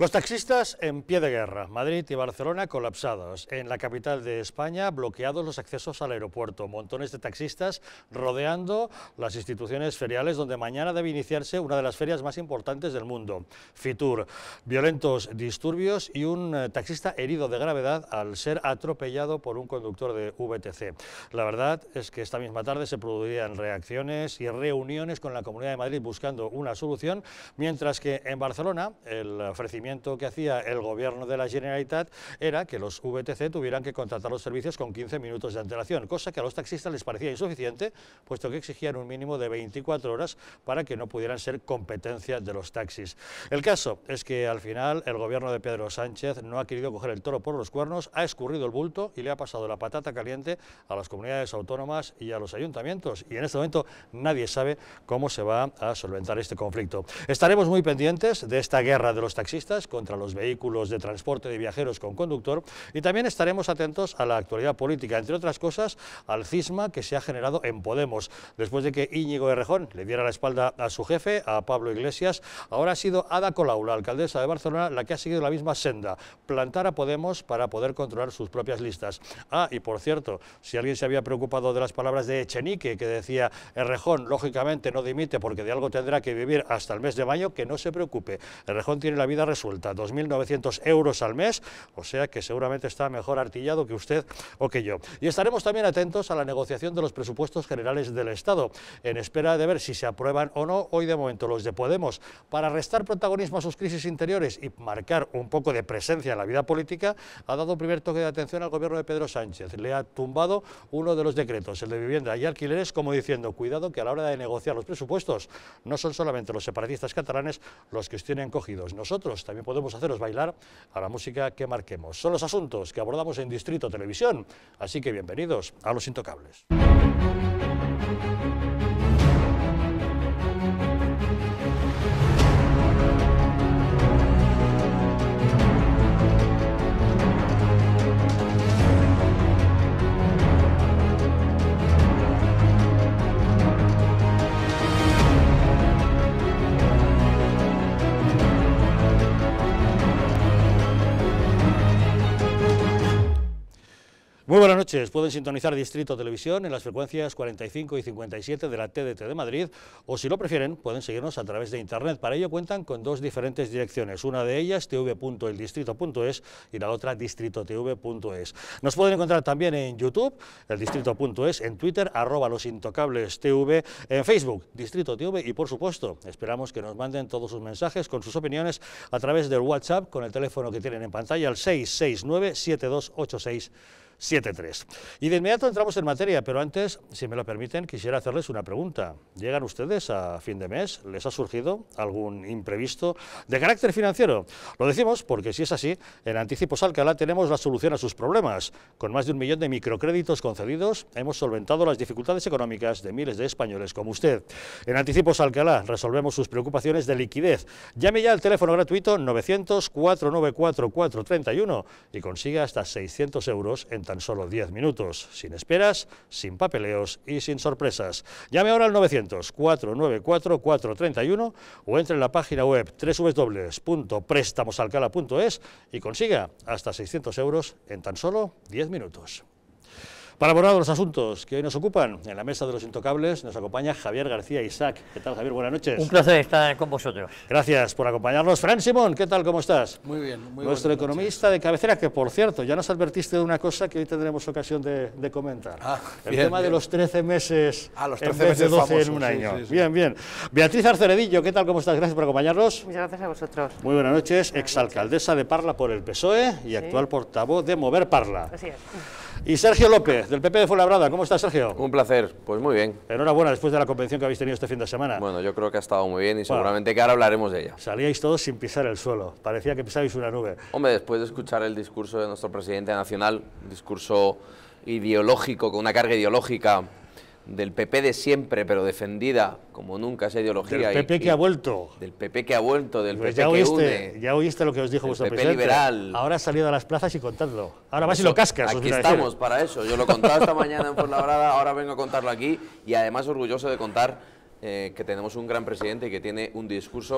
Los taxistas en pie de guerra. Madrid y Barcelona colapsados. En la capital de España bloqueados los accesos al aeropuerto. Montones de taxistas rodeando las instituciones feriales donde mañana debe iniciarse una de las ferias más importantes del mundo. Fitur. Violentos disturbios y un taxista herido de gravedad al ser atropellado por un conductor de VTC. La verdad es que esta misma tarde se producirían reacciones y reuniones con la Comunidad de Madrid buscando una solución, mientras que en Barcelona el ofrecimiento que hacía el gobierno de la Generalitat era que los VTC tuvieran que contratar los servicios con 15 minutos de antelación, cosa que a los taxistas les parecía insuficiente, puesto que exigían un mínimo de 24 horas para que no pudieran ser competencia de los taxis. El caso es que al final el gobierno de Pedro Sánchez no ha querido coger el toro por los cuernos, ha escurrido el bulto y le ha pasado la patata caliente a las comunidades autónomas y a los ayuntamientos, y en este momento nadie sabe cómo se va a solventar este conflicto. Estaremos muy pendientes de esta guerra de los taxistas contra los vehículos de transporte de viajeros con conductor, y también estaremos atentos a la actualidad política, entre otras cosas al cisma que se ha generado en Podemos. Después de que Íñigo Errejón le diera la espalda a su jefe, a Pablo Iglesias, ahora ha sido Ada Colau, la alcaldesa de Barcelona, la que ha seguido la misma senda, plantar a Podemos para poder controlar sus propias listas. Y por cierto, si alguien se había preocupado de las palabras de Echenique, que decía Errejón, lógicamente no dimite porque de algo tendrá que vivir hasta el mes de mayo, que no se preocupe. Errejón tiene la vida resuelta, 2.900 euros al mes, o sea que seguramente está mejor artillado que usted o que yo. Y estaremos también atentos a la negociación de los presupuestos generales del Estado, en espera de ver si se aprueban o no. Hoy de momento los de Podemos, para restar protagonismo a sus crisis interiores y marcar un poco de presencia en la vida política, ha dado un primer toque de atención al gobierno de Pedro Sánchez. Le ha tumbado uno de los decretos, el de vivienda y alquileres, como diciendo, cuidado que a la hora de negociar los presupuestos no son solamente los separatistas catalanes los que os tienen cogidos. Nosotros también podemos haceros bailar a la música que marquemos. Son los asuntos que abordamos en Distrito Televisión, así que bienvenidos a Los Intocables. Muy buenas noches, pueden sintonizar Distrito Televisión en las frecuencias 45 y 57 de la TDT de Madrid, o si lo prefieren pueden seguirnos a través de internet. Para ello cuentan con dos diferentes direcciones, una de ellas tv.eldistrito.es y la otra distritotv.es. Nos pueden encontrar también en YouTube, eldistrito.es, en Twitter, @losintocablestv, en Facebook, Distrito TV, y por supuesto esperamos que nos manden todos sus mensajes con sus opiniones a través del WhatsApp con el teléfono que tienen en pantalla, al 669-728673. Y de inmediato entramos en materia, pero antes, si me lo permiten, quisiera hacerles una pregunta. ¿Llegan ustedes a fin de mes? ¿Les ha surgido algún imprevisto de carácter financiero? Lo decimos porque, si es así, en Anticipos Alcalá tenemos la solución a sus problemas. Con más de 1 millón de microcréditos concedidos, hemos solventado las dificultades económicas de miles de españoles como usted. En Anticipos Alcalá resolvemos sus preocupaciones de liquidez. Llame ya al teléfono gratuito 900-494-431 y consiga hasta 600 euros en tan solo 10 minutos, sin esperas, sin papeleos y sin sorpresas. Llame ahora al 900-494-431 o entre en la página web www.prestamosalcala.es y consiga hasta 600 euros en tan solo 10 minutos. Para abordar los asuntos que hoy nos ocupan, en la mesa de Los Intocables nos acompaña Javier García Isaac. ¿Qué tal, Javier? Buenas noches. Un placer estar con vosotros. Gracias por acompañarnos. Fran Simón, ¿qué tal? ¿Cómo estás? Muy bien, muy bien. Nuestro economista de cabecera, que por cierto, ya nos advertiste de una cosa que hoy tendremos ocasión de comentar. El tema de los 13 meses los 13 en vez de 12 famosos, en un año. Sí. Bien, bien. Beatriz Arceredillo, ¿qué tal? ¿Cómo estás? Gracias por acompañarnos. Muchas gracias a vosotros. Muy buenas noches. Exalcaldesa de Parla por el PSOE y actual portavoz de Mover Parla. Así es. Y Sergio López, del PP de Fuenlabrada. ¿Cómo estás, Sergio? Un placer, pues muy bien. Enhorabuena después de la convención que habéis tenido este fin de semana. Bueno, yo creo que ha estado muy bien y seguramente que ahora hablaremos de ella. Salíais todos sin pisar el suelo, parecía que pisabais una nube. Hombre, después de escuchar el discurso de nuestro presidente nacional, un discurso ideológico, con una carga ideológica del PP de siempre, pero defendida como nunca esa ideología. Del PP que ha vuelto. Del PP que ha vuelto, del Pues PP que une. Ya oíste lo que os dijo vuestro PP presidente. liberal. Ahora has salido a las plazas y contadlo. Ahora vas y lo cascas. Aquí estamos para eso. Yo lo he contado esta mañana en Fuenlabrada, ahora vengo a contarlo aquí y además orgulloso de contar que tenemos un gran presidente y que tiene un discurso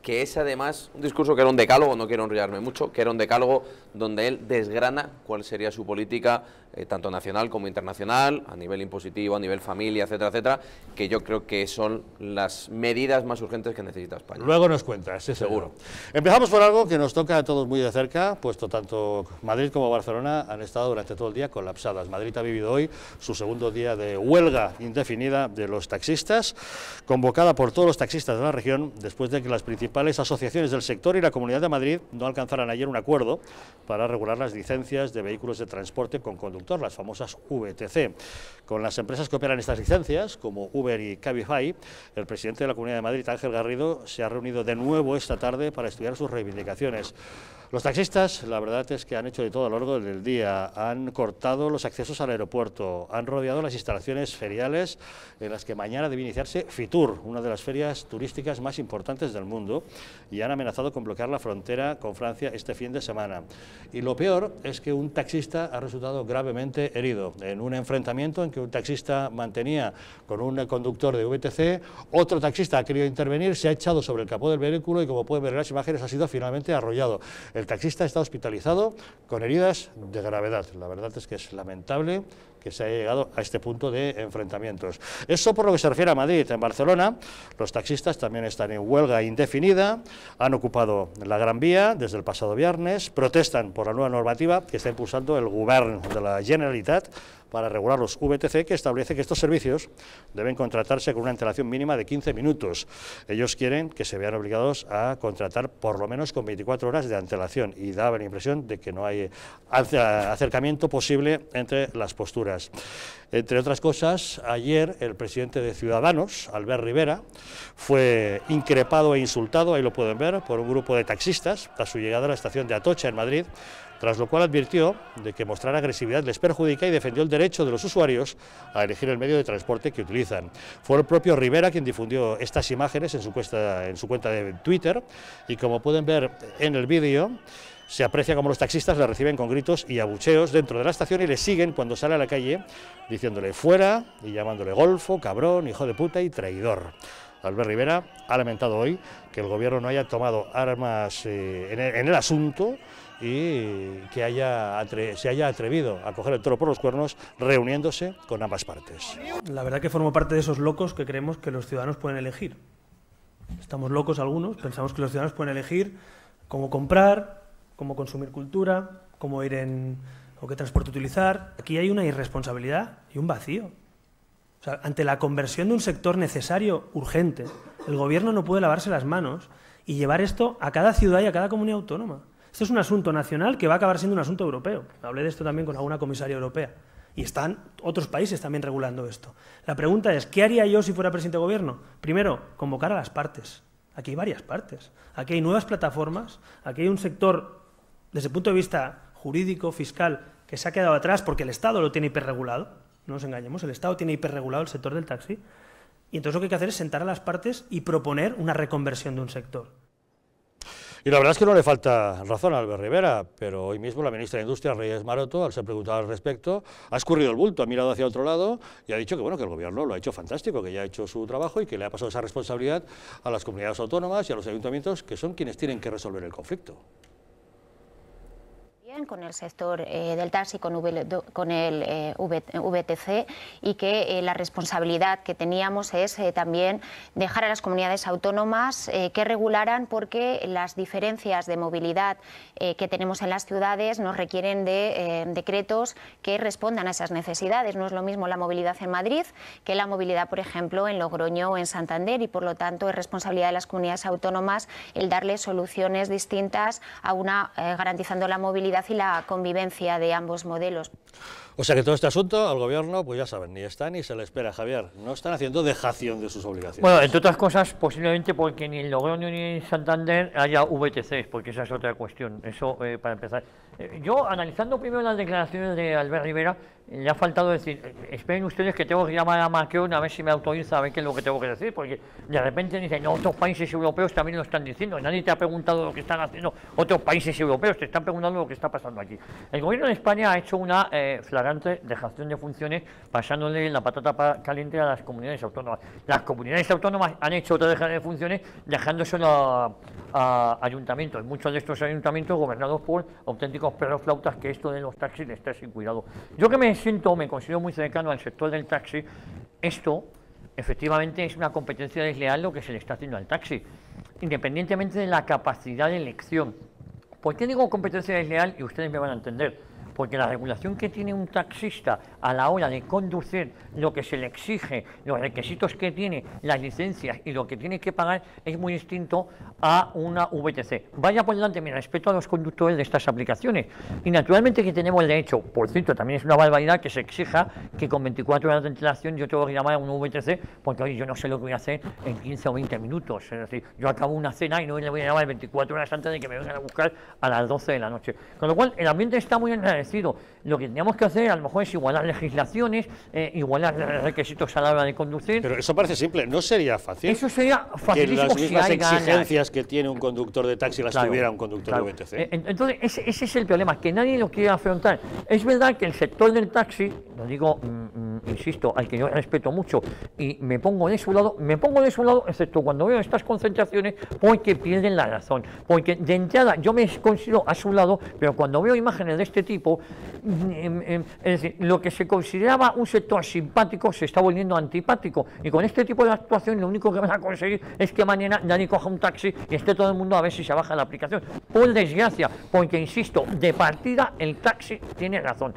que es además un discurso que era un decálogo, no quiero enrollarme mucho, que era un decálogo donde él desgrana cuál sería su política, tanto nacional como internacional, a nivel impositivo, a nivel familia, etcétera, etcétera, que yo creo que son las medidas más urgentes que necesita España. Luego nos cuentas, sí, seguro. Empezamos por algo que nos toca a todos muy de cerca, puesto tanto Madrid como Barcelona han estado durante todo el día colapsadas. Madrid ha vivido hoy su segundo día de huelga indefinida de los taxistas, convocada por todos los taxistas de la región, después de que las principales asociaciones del sector y la Comunidad de Madrid no alcanzaran ayer un acuerdo para regular las licencias de vehículos de transporte con conductor, las famosas VTC. Con las empresas que operan estas licencias, como Uber y Cabify, el presidente de la Comunidad de Madrid, Ángel Garrido, se ha reunido de nuevo esta tarde para estudiar sus reivindicaciones. Los taxistas, la verdad es que han hecho de todo a lo largo del día, han cortado los accesos al aeropuerto, han rodeado las instalaciones feriales en las que mañana debe iniciarse Fitur, una de las ferias turísticas más importantes del mundo, y han amenazado con bloquear la frontera con Francia este fin de semana. Y lo peor es que un taxista ha resultado gravemente herido en un enfrentamiento en que un taxista mantenía con un conductor de VTC, otro taxista ha querido intervenir, se ha echado sobre el capó del vehículo y, como pueden ver en las imágenes, ha sido finalmente arrollado. El taxista está hospitalizado con heridas de gravedad. La verdad es que es lamentable que se haya llegado a este punto de enfrentamientos. Eso por lo que se refiere a Madrid. En Barcelona, los taxistas también están en huelga indefinida, han ocupado la Gran Vía desde el pasado viernes, protestan por la nueva normativa que está impulsando el Govern de la Generalitat para regular los VTC, que establece que estos servicios deben contratarse con una antelación mínima de 15 minutos. Ellos quieren que se vean obligados a contratar por lo menos con 24 horas de antelación, y da la impresión de que no hay acercamiento posible entre las posturas. Entre otras cosas, ayer el presidente de Ciudadanos, Albert Rivera, fue increpado e insultado, ahí lo pueden ver, por un grupo de taxistas a su llegada a la estación de Atocha, en Madrid, tras lo cual advirtió de que mostrar agresividad les perjudica y defendió el derecho de los usuarios a elegir el medio de transporte que utilizan. Fue el propio Rivera quien difundió estas imágenes en su cuenta de Twitter, y como pueden ver en el vídeo, se aprecia cómo los taxistas le reciben con gritos y abucheos dentro de la estación y le siguen cuando sale a la calle, diciéndole fuera y llamándole golfo, cabrón, hijo de puta y traidor. Albert Rivera ha lamentado hoy que el gobierno no haya tomado armas en el asunto y que se haya atrevido a coger el toro por los cuernos, reuniéndose con ambas partes. La verdad que formo parte de esos locos que creemos que los ciudadanos pueden elegir. Estamos locos algunos, pensamos que los ciudadanos pueden elegir cómo comprar, cómo consumir cultura, cómo ir o qué transporte utilizar. Aquí hay una irresponsabilidad y un vacío. O sea, ante la conversión de un sector necesario, urgente, el gobierno no puede lavarse las manos y llevar esto a cada ciudad y a cada comunidad autónoma. Esto es un asunto nacional que va a acabar siendo un asunto europeo. Hablé de esto también con alguna comisaria europea. Y están otros países también regulando esto. La pregunta es, ¿qué haría yo si fuera presidente de gobierno? Primero, convocar a las partes. Aquí hay varias partes. Aquí hay nuevas plataformas. Aquí hay un sector, desde el punto de vista jurídico, fiscal, que se ha quedado atrás porque el Estado lo tiene hiperregulado. No nos engañemos, el Estado tiene hiperregulado el sector del taxi. Y entonces lo que hay que hacer es sentar a las partes y proponer una reconversión de un sector. Y la verdad es que no le falta razón a Albert Rivera, pero hoy mismo la ministra de Industria, Reyes Maroto, al ser preguntada al respecto, ha escurrido el bulto, ha mirado hacia otro lado y ha dicho que, bueno, que el gobierno lo ha hecho fantástico, que ya ha hecho su trabajo y que le ha pasado esa responsabilidad a las comunidades autónomas y a los ayuntamientos, que son quienes tienen que resolver el conflicto. Con el sector del taxi, con el VTC, y que la responsabilidad que teníamos es también dejar a las comunidades autónomas que regularan, porque las diferencias de movilidad que tenemos en las ciudades nos requieren de decretos que respondan a esas necesidades. No es lo mismo la movilidad en Madrid que la movilidad, por ejemplo, en Logroño o en Santander, y por lo tanto es responsabilidad de las comunidades autónomas el darle soluciones distintas a garantizando la movilidad y la convivencia de ambos modelos. O sea que todo este asunto al gobierno, pues ya saben, ni está ni se le espera, Javier. No están haciendo dejación de sus obligaciones. Bueno, entre otras cosas, posiblemente porque ni en Logroño ni en Santander haya VTCs, porque esa es otra cuestión. Eso para empezar. Yo, analizando primero las declaraciones de Albert Rivera, le ha faltado decir, esperen ustedes que tengo que llamar a Macron a ver si me autoriza a ver qué es lo que tengo que decir, porque de repente dicen, no, otros países europeos también lo están diciendo, nadie te ha preguntado lo que están haciendo otros países europeos, te están preguntando lo que está pasando aquí. El gobierno de España ha hecho una flagrante flagrante dejación de funciones, pasándole la patata caliente a las comunidades autónomas. Las comunidades autónomas han hecho otra dejación de funciones, dejándoselo a ayuntamientos, muchos de estos ayuntamientos gobernados por auténticos perros flautas, que esto de los taxis está sin cuidado. Yo que me considero muy cercano al sector del taxi, esto efectivamente es una competencia desleal lo que se le está haciendo al taxi, independientemente de la capacidad de elección. ¿Por qué digo competencia desleal? Y ustedes me van a entender. Porque la regulación que tiene un taxista a la hora de conducir, lo que se le exige, los requisitos que tiene, las licencias y lo que tiene que pagar es muy distinto a una VTC. Vaya por delante mi respeto a los conductores de estas aplicaciones. Y naturalmente que tenemos el derecho, por cierto, también es una barbaridad que se exija que con 24 horas de antelación yo tengo que llamar a un VTC, porque oye, yo no sé lo que voy a hacer en 15 o 20 minutos. Es decir, yo acabo una cena y no le voy a llamar 24 horas antes de que me vengan a buscar a las 12 de la noche. Con lo cual, el ambiente está muy enrarecido. Lo que teníamos que hacer a lo mejor es igualar legislaciones, igualar requisitos a la hora de conducir. Pero eso parece simple, ¿no sería fácil? Eso sería facilísimo que las mismas si hay exigencias que tiene un conductor de taxi las tuviera un conductor de VTC. Entonces, ese es el problema, que nadie lo quiere afrontar. Es verdad que el sector del taxi, lo digo, insisto, al que yo respeto mucho, y me pongo de su lado, excepto cuando veo estas concentraciones, porque pierden la razón. Porque de entrada yo me considero a su lado, pero cuando veo imágenes de este tipo, es decir, lo que se consideraba un sector simpático se está volviendo antipático, y con este tipo de actuación lo único que van a conseguir es que mañana nadie coja un taxi y esté todo el mundo a ver si se baja la aplicación, por desgracia, porque insisto, de partida el taxi tiene razón,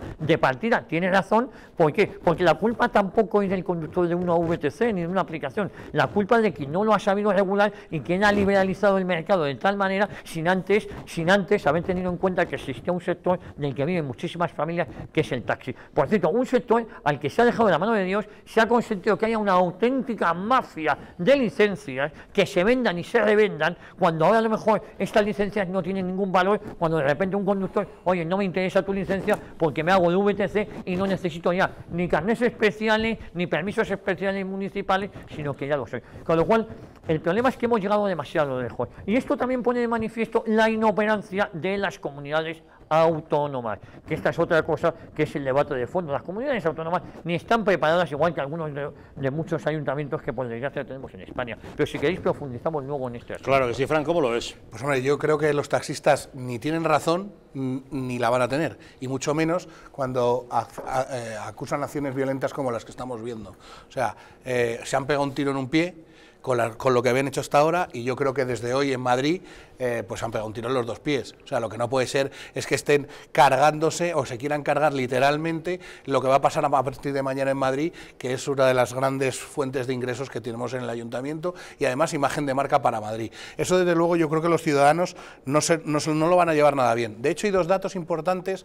¿por qué? Porque la culpa tampoco es del conductor de una VTC ni de una aplicación, la culpa es de quien no lo ha sabido regular y quien ha liberalizado el mercado de tal manera sin antes haber tenido en cuenta que existía un sector del que viven muchísimas familias, que es el taxi. Por cierto, un sector al que se ha dejado de la mano de Dios, se ha consentido que haya una auténtica mafia de licencias que se vendan y se revendan, cuando ahora a lo mejor estas licencias no tienen ningún valor, cuando de repente un conductor, oye, no me interesa tu licencia porque me hago de VTC y no necesito ya ni carnés especiales, ni permisos especiales municipales, sino que ya lo soy. Con lo cual, el problema es que hemos llegado demasiado lejos. Y esto también pone de manifiesto la inoperancia de las comunidades autónomas, que esta es otra cosa que es el debate de fondo. Las comunidades autónomas ni están preparadas, igual que algunos de muchos ayuntamientos que por desgracia tenemos en España. Pero si queréis profundizamos luego en este asunto. Claro que sí, Fran, ¿cómo lo ves? Pues hombre, yo creo que los taxistas ni tienen razón ni la van a tener, y mucho menos cuando acusan acciones violentas como las que estamos viendo. O sea, se han pegado un tiro en un pie con lo que habían hecho hasta ahora, y yo creo que desde hoy en Madrid pues han pegado un tiro en los dos pies. O sea, lo que no puede ser es que estén cargándose o se quieran cargar literalmente lo que va a pasar a partir de mañana en Madrid, que es una de las grandes fuentes de ingresos que tenemos en el ayuntamiento y además imagen de marca para Madrid. Eso desde luego yo creo que los ciudadanos no lo van a llevar nada bien. De hecho, hay dos datos importantes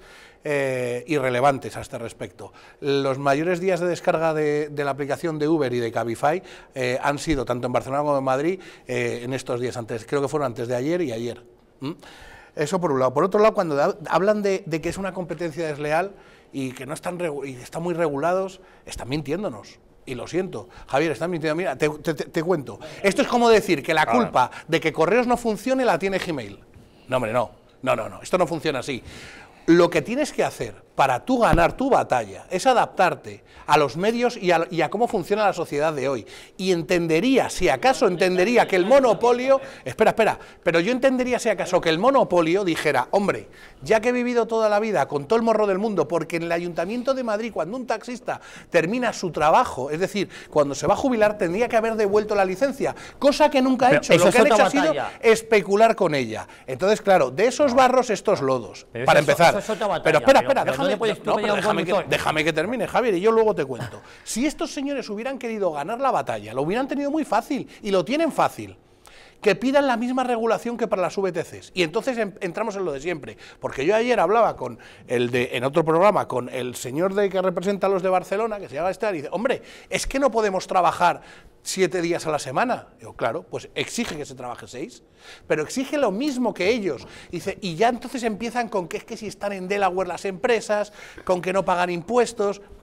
y relevantes a este respecto. Los mayores días de descarga de la aplicación de Uber y de Cabify han sido tanto en Barcelona como en Madrid en estos días, creo que fueron antes de ayer y ayer. Eso por un lado. Por otro lado, cuando hablan de que es una competencia desleal y que no están muy regulados, están mintiéndonos. Y lo siento, Javier, están mintiendo. Mira, te cuento. Esto es como decir que la culpa de que Correos no funcione la tiene Gmail. No, hombre, no. Esto no funciona así. Lo que tienes que hacer para tú ganar tu batalla es adaptarte a los medios y a cómo funciona la sociedad de hoy. Y si acaso entendería que el monopolio... Espera, pero yo entendería si acaso que el monopolio dijera, hombre, ya que he vivido toda la vida con todo el morro del mundo, porque en el Ayuntamiento de Madrid, cuando un taxista termina su trabajo, es decir, cuando se va a jubilar, tendría que haber devuelto la licencia, cosa que nunca ha hecho. Lo que han hecho ha sido especular con ella. Entonces, claro, de esos barros estos lodos, para empezar. Pero espera, déjame que termine, Javier, y yo luego te cuento. Si estos señores hubieran querido ganar la batalla, lo hubieran tenido muy fácil, y lo tienen fácil. Que pidan la misma regulación que para las VTCs. Y entonces entramos en lo de siempre. Porque yo ayer hablaba en otro programa con el señor que representa a los de Barcelona, que se llama Esteban, y dice, hombre, es que no podemos trabajar 7 días a la semana. Digo, claro, pues exige que se trabaje 6, pero exige lo mismo que ellos. Dice, y ya entonces empiezan con que es que si están en Delaware las empresas, con que no pagan impuestos.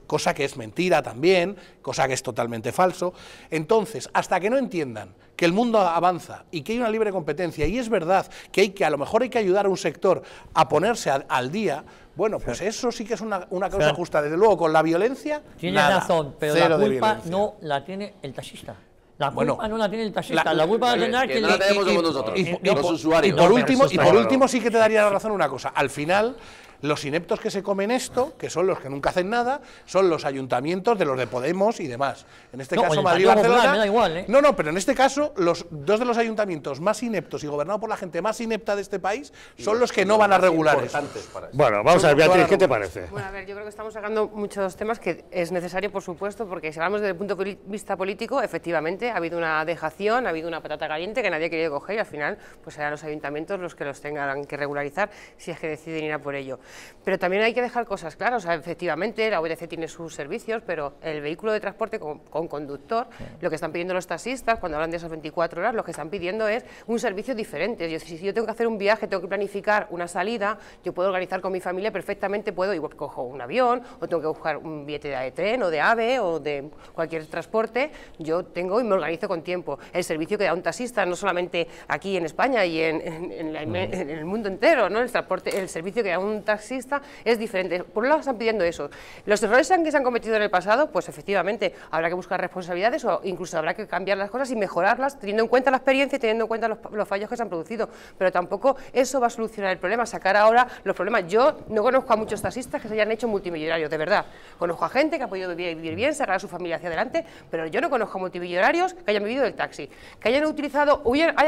cosa que es mentira también, cosa que es totalmente falso. Entonces, hasta que no entiendan que el mundo avanza y que hay una libre competencia, y es verdad que a lo mejor hay que ayudar a un sector a ponerse al día, bueno, pues eso sí que es una causa justa. Desde luego, con la violencia, tienes razón, pero la culpa no la tiene el taxista. La culpa no la tiene el taxista, la culpa la tendrá que no la tenemos como nosotros, los usuarios. Y por último sí que te daría la razón una cosa. Al final, los ineptos que se comen esto, que son los que nunca hacen nada, son los ayuntamientos de los de Podemos y demás. En este caso, Madrid y Barcelona. Me da igual, ¿eh? No, pero en este caso, los dos de los ayuntamientos más ineptos y gobernados por la gente más inepta de este país son los que no van a regular eso. Bueno, vamos a ver, Beatriz, ¿qué te parece? Bueno, a ver, yo creo que estamos sacando muchos temas que es necesario, por supuesto, porque si hablamos desde el punto de vista político, efectivamente, ha habido una dejación, ha habido una patata caliente que nadie ha querido coger y al final, pues serán los ayuntamientos los que los tengan que regularizar si es que deciden ir a por ello. Pero también hay que dejar cosas claras, o sea, efectivamente la VTC tiene sus servicios, pero el vehículo de transporte con conductor, lo que están pidiendo los taxistas cuando hablan de esas 24 horas, lo que están pidiendo es un servicio diferente. Si yo tengo que hacer un viaje, tengo que planificar una salida, yo puedo organizar con mi familia perfectamente, igual cojo un avión o tengo que buscar un billete de tren o de AVE o de cualquier transporte, yo tengo y me organizo con tiempo. El servicio que da un taxista, no solamente aquí en España y en el mundo entero, ¿no? El servicio que da un taxista es diferente. Por un lado están pidiendo eso. Los errores que se han cometido en el pasado, pues efectivamente habrá que buscar responsabilidades o incluso habrá que cambiar las cosas y mejorarlas, teniendo en cuenta la experiencia y teniendo en cuenta los fallos que se han producido. Pero tampoco eso va a solucionar el problema, sacar ahora los problemas. Yo no conozco a muchos taxistas que se hayan hecho multimillonarios, de verdad. Conozco a gente que ha podido vivir bien, sacar a su familia hacia adelante, pero yo no conozco a multimillonarios que hayan vivido del taxi, que hayan utilizado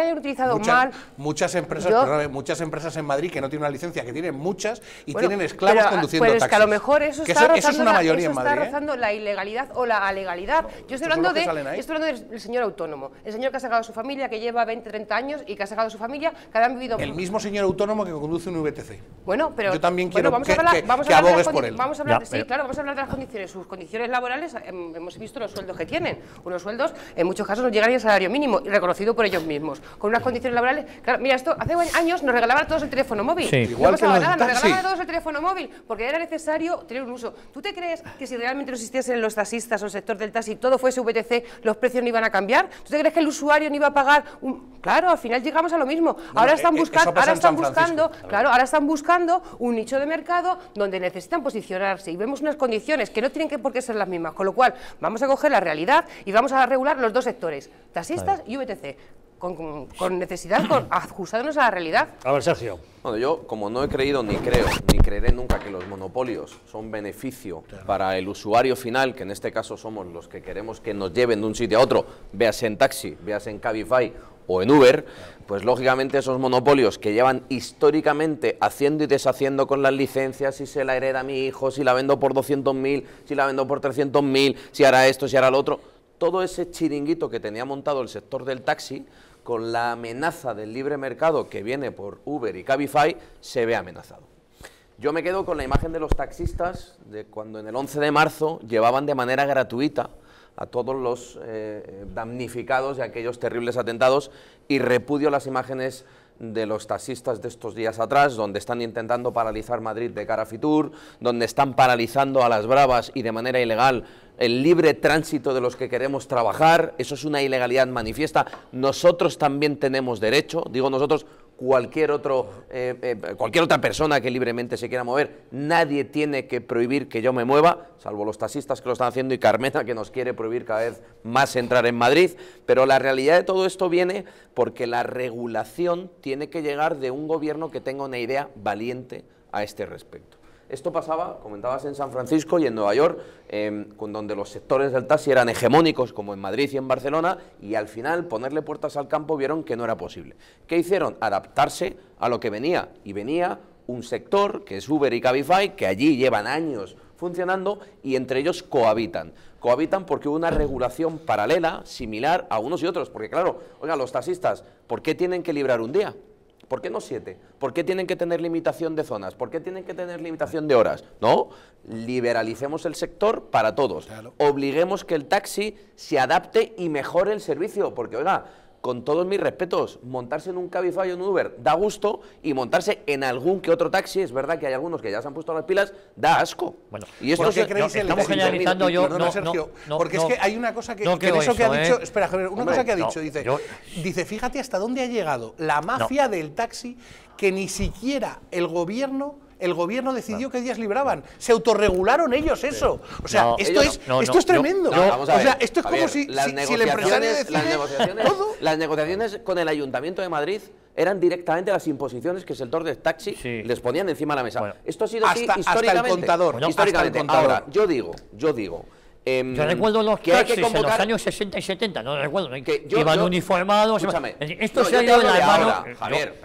mal. Muchas empresas en Madrid que no tienen una licencia, que tienen muchas y tienen esclavos conduciendo taxis. Pero es que a lo mejor eso está rozando la ilegalidad o la alegalidad. Yo estoy hablando del señor autónomo, el señor que ha sacado a su familia, que lleva 20, 30 años y que ha sacado a su familia, que han vivido... El mismo señor autónomo que conduce un VTC. Bueno, pero... Yo también quiero que abogues por él. Vamos a hablar de las condiciones. Sus condiciones laborales, hemos visto los sueldos que tienen. Unos sueldos, en muchos casos, no llegan ni al salario mínimo, y reconocido por ellos mismos. Con unas condiciones laborales... Claro, mira, esto hace años nos regalaban a todos el teléfono móvil. Sí. Igual que nos regalaban a todos el teléfono móvil, porque era necesario tener un uso. ¿Tú te crees que si realmente no existiesen los taxistas o el sector del taxi, todo fuese VTC, los precios no iban a cambiar? ¿Tú te crees que el usuario no iba a pagar Claro, al final llegamos a lo mismo. Ahora están buscando un nicho de mercado donde necesitan posicionarse y vemos unas condiciones que no tienen por qué ser las mismas, con lo cual vamos a coger la realidad y vamos a regular los dos sectores, taxistas y VTC. Con necesidad, ajustándonos a la realidad. A ver, Sergio. Bueno, yo, como no he creído, ni creo, ni creeré nunca que los monopolios son beneficio para el usuario final, que en este caso somos los que queremos que nos lleven de un sitio a otro, véase en taxi, véase en Cabify o en Uber, pues lógicamente esos monopolios que llevan históricamente haciendo y deshaciendo con las licencias, si se la hereda a mi hijo, si la vendo por 200.000, si la vendo por 300.000, si hará esto, si hará lo otro, todo ese chiringuito que tenía montado el sector del taxi, con la amenaza del libre mercado que viene por Uber y Cabify, se ve amenazado. Yo me quedo con la imagen de los taxistas de cuando en el 11 de marzo llevaban de manera gratuita a todos los damnificados de aquellos terribles atentados, y repudio las imágenes de los taxistas de estos días atrás, donde están intentando paralizar Madrid de cara a Fitur, donde están paralizando a las bravas y de manera ilegal el libre tránsito de los que queremos trabajar. Eso es una ilegalidad manifiesta. Nosotros también tenemos derecho, digo nosotros, cualquier otra persona que libremente se quiera mover, nadie tiene que prohibir que yo me mueva, salvo los taxistas que lo están haciendo y Carmena, que nos quiere prohibir cada vez más entrar en Madrid. Pero la realidad de todo esto viene porque la regulación tiene que llegar de un gobierno que tenga una idea valiente a este respecto. Esto pasaba, comentabas, en San Francisco y en Nueva York, donde los sectores del taxi eran hegemónicos, como en Madrid y en Barcelona, y al final ponerle puertas al campo vieron que no era posible. ¿Qué hicieron? Adaptarse a lo que venía, y venía un sector, que es Uber y Cabify, que allí llevan años funcionando y entre ellos cohabitan. Cohabitan porque hubo una regulación paralela, similar a unos y otros, porque claro, oiga, los taxistas, ¿por qué tienen que librar un día? ¿Por qué no 7? ¿Por qué tienen que tener limitación de zonas? ¿Por qué tienen que tener limitación de horas? No, liberalicemos el sector para todos. Claro. Obliguemos que el taxi se adapte y mejore el servicio, porque oiga, con todos mis respetos, montarse en un Cabify o en un Uber da gusto, y montarse en algún que otro taxi, es verdad que hay algunos que ya se han puesto las pilas, da asco. Bueno, y esto estamos generalizando porque es que hay una cosa que, que eso que ha dicho, espera, Javier, una cosa que ha dicho, dice, fíjate hasta dónde ha llegado la mafia del taxi, que ni siquiera el gobierno decidió qué días libraban. Se autorregularon ellos eso. O sea, esto es tremendo. Vamos a ver, o sea, esto es como si el empresario decide todo. Las negociaciones con el Ayuntamiento de Madrid eran directamente las imposiciones que el sector del taxi les ponían encima de la mesa. Esto ha sido así históricamente. Hasta el contador. Históricamente. Ahora, yo digo. Yo recuerdo los taxis en los años 60 y 70, no recuerdo, ¿no? Que iban uniformados. Esto se ha ido de la mano. Javier,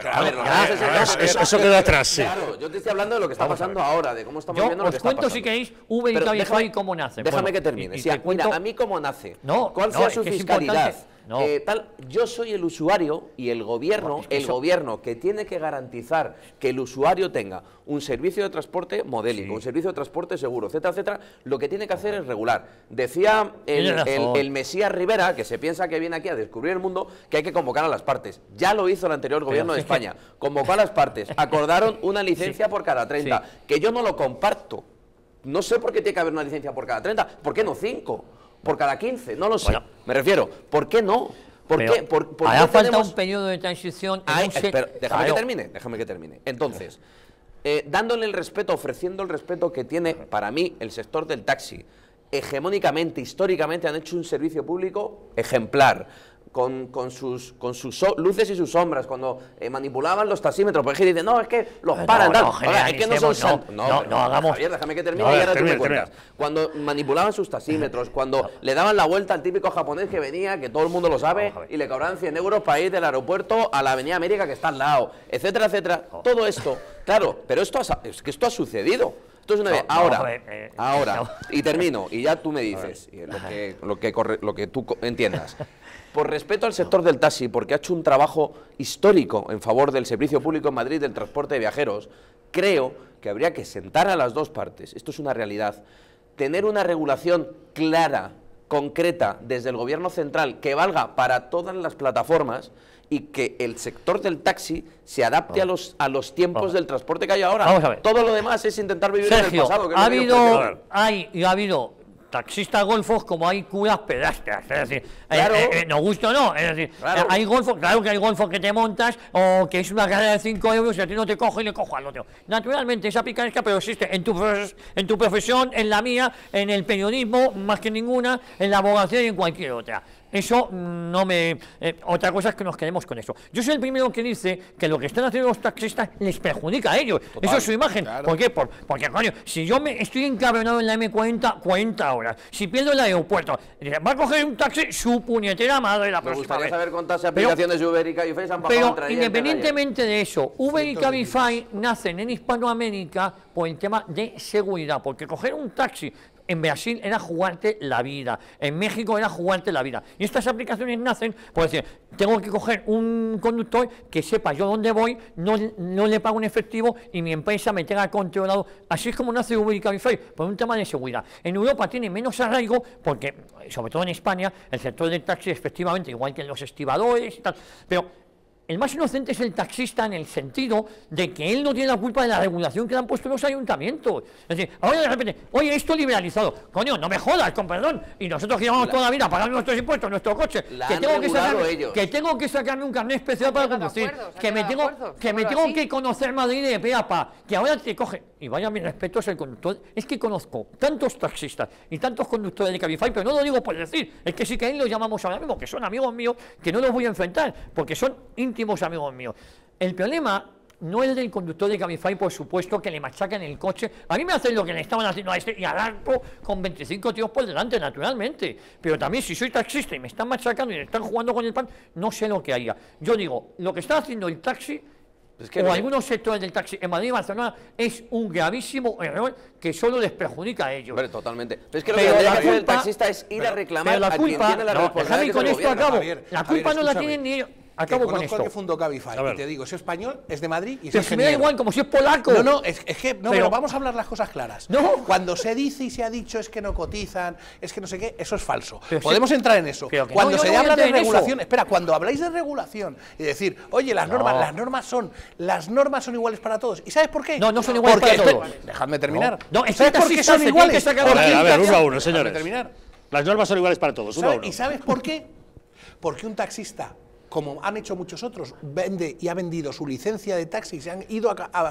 eso queda atrás, sí. Claro, yo te estoy hablando de lo que está pasando ahora, de cómo estamos viendo lo que está pasando. Os cuento, si queréis, Uber y Cabify cómo nace. Déjame que termine. Mira, a mí cómo nace, cuál sea su fiscalidad. Yo soy el usuario y el gobierno, que tiene que garantizar que el usuario tenga un servicio de transporte modélico, un servicio de transporte seguro, etcétera, etcétera. Lo que tiene que hacer es regular. Decía el Mesías Rivera, que se piensa que viene aquí a descubrir el mundo, que hay que convocar a las partes. Ya lo hizo el anterior gobierno de España. Convocó a las partes, acordaron una licencia por cada 30, que yo no lo comparto. No sé por qué tiene que haber una licencia por cada 30, ¿por qué no 5? ¿Por cada 15? No lo sé. Bueno, me refiero, ¿por qué no? ¿Por qué falta un periodo de transición. Déjame que termine. Entonces, dándole el respeto, ofreciendo el respeto que tiene, para mí, el sector del taxi, hegemónicamente, históricamente, han hecho un servicio público ejemplar. Con sus luces y sus sombras, cuando manipulaban los taxímetros, porque dicen, no, es que los paran, es que no son santos. No, hagamos. Javier, déjame que termine y ahora tú me cuentas. Cuando manipulaban sus taxímetros, cuando le daban la vuelta al típico japonés que venía, que todo el mundo lo sabe, y le cobraban 100 euros para ir del aeropuerto a la Avenida América que está al lado, etcétera, etcétera. Todo esto, claro, pero esto ha sucedido. Esto es una vez. Ahora, y termino, y ya tú me dices lo que tú entiendas. Por respeto al sector del taxi, porque ha hecho un trabajo histórico en favor del servicio público en Madrid del transporte de viajeros, creo que habría que sentar a las dos partes, esto es una realidad, tener una regulación clara, concreta, desde el gobierno central, que valga para todas las plataformas, y que el sector del taxi se adapte a los tiempos del transporte que hay ahora. Vamos a ver. Todo lo demás es intentar vivir Sergio, en el pasado. Que ha habido taxistas golfos como hay curas pedastras, es decir, no gusto no, es decir, hay golfos, claro que hay golfos que te montas o que es una carrera de 5 euros y a ti no te coge y le cojo al otro. Naturalmente esa picaresca, pero existe en tu profesión, en la mía, en el periodismo, más que ninguna, en la abogacía y en cualquier otra. Eso no me... otra cosa es que nos quedemos con eso. Yo soy el primero que dice que lo que están haciendo los taxistas les perjudica a ellos. Total, eso es su imagen. Claro. ¿Por qué? Porque, coño, si yo estoy encabronado en la M40 40 horas, si pierdo el aeropuerto, va a coger un taxi su puñetera madre la próxima vez. Me gustaría saber cuántas aplicaciones de Uber y Cabify se han pasado. Pero independientemente de eso, Uber y Cabify nacen en Hispanoamérica por el tema de seguridad, porque coger un taxi en Brasil era jugarte la vida, en México era jugarte la vida. Y estas aplicaciones nacen por decir, tengo que coger un conductor que sepa yo dónde voy, no le pago un efectivo y mi empresa me tenga controlado. Así es como nace Uber y Cabify, por un tema de seguridad. En Europa tiene menos arraigo porque, sobre todo en España, el sector del taxi efectivamente, igual que los estibadores y tal, pero el más inocente es el taxista en el sentido de que él no tiene la culpa de la regulación que le han puesto los ayuntamientos. Es decir, ahora de repente, oye, esto liberalizado. Coño, no me jodas, con perdón. Y nosotros que llevamos toda la vida pagando nuestros impuestos, nuestro coche, que tengo que sacarme un carnet especial para conducir, que me tengo que conocer Madrid de pe a pa, que ahora te coge. Y vaya, mis respetos, el conductor. Es que conozco tantos taxistas y tantos conductores de Cabify, pero no lo digo por decir, es que sí que ahí los llamamos ahora mismo, que son amigos míos, que no los voy a enfrentar, porque son íntimos amigos míos. El problema no es del conductor de Cabify, por supuesto, que le machacan el coche. A mí me hacen lo que le estaban haciendo a este y al arco con 25 tíos por delante, naturalmente. Pero también, si soy taxista y me están machacando y me están jugando con el pan, no sé lo que haría. Yo digo, lo que está haciendo el taxi o algunos sectores del taxi en Madrid y Barcelona es un gravísimo error que solo les perjudica a ellos. Hombre, totalmente. Pero es que lo que tiene que hacer el taxista es ir a reclamar a quien tiene la responsabilidad. Con esto acabo. La culpa no la tienen ni ellos. Acabo con conozco esto. el que fundó Cabify A ver. y te digo, es español, es de Madrid y es Pero si me da ingeniero. igual, como si es polaco. No, es que no, pero vamos a hablar las cosas claras. No. Cuando se dice y se ha dicho es que no cotizan, es que no sé qué, eso es falso. Pero Podemos entrar en eso. Pero que Cuando no, yo se no voy a habla de entrar en eso. regulación, espera, cuando habláis de regulación y decir, oye, las normas son iguales para todos. ¿Y sabes por qué? No, no son iguales para todos. Dejadme terminar. No, es ¿Sabes que por qué taxista son se tiene iguales? que sacar Porque la A ver, un uno a uno, Déjame señores. terminar. Las normas son iguales para todos, uno a uno. ¿Y sabes por qué? Porque un taxista, como han hecho muchos otros, vende y ha vendido su licencia de taxi y se han ido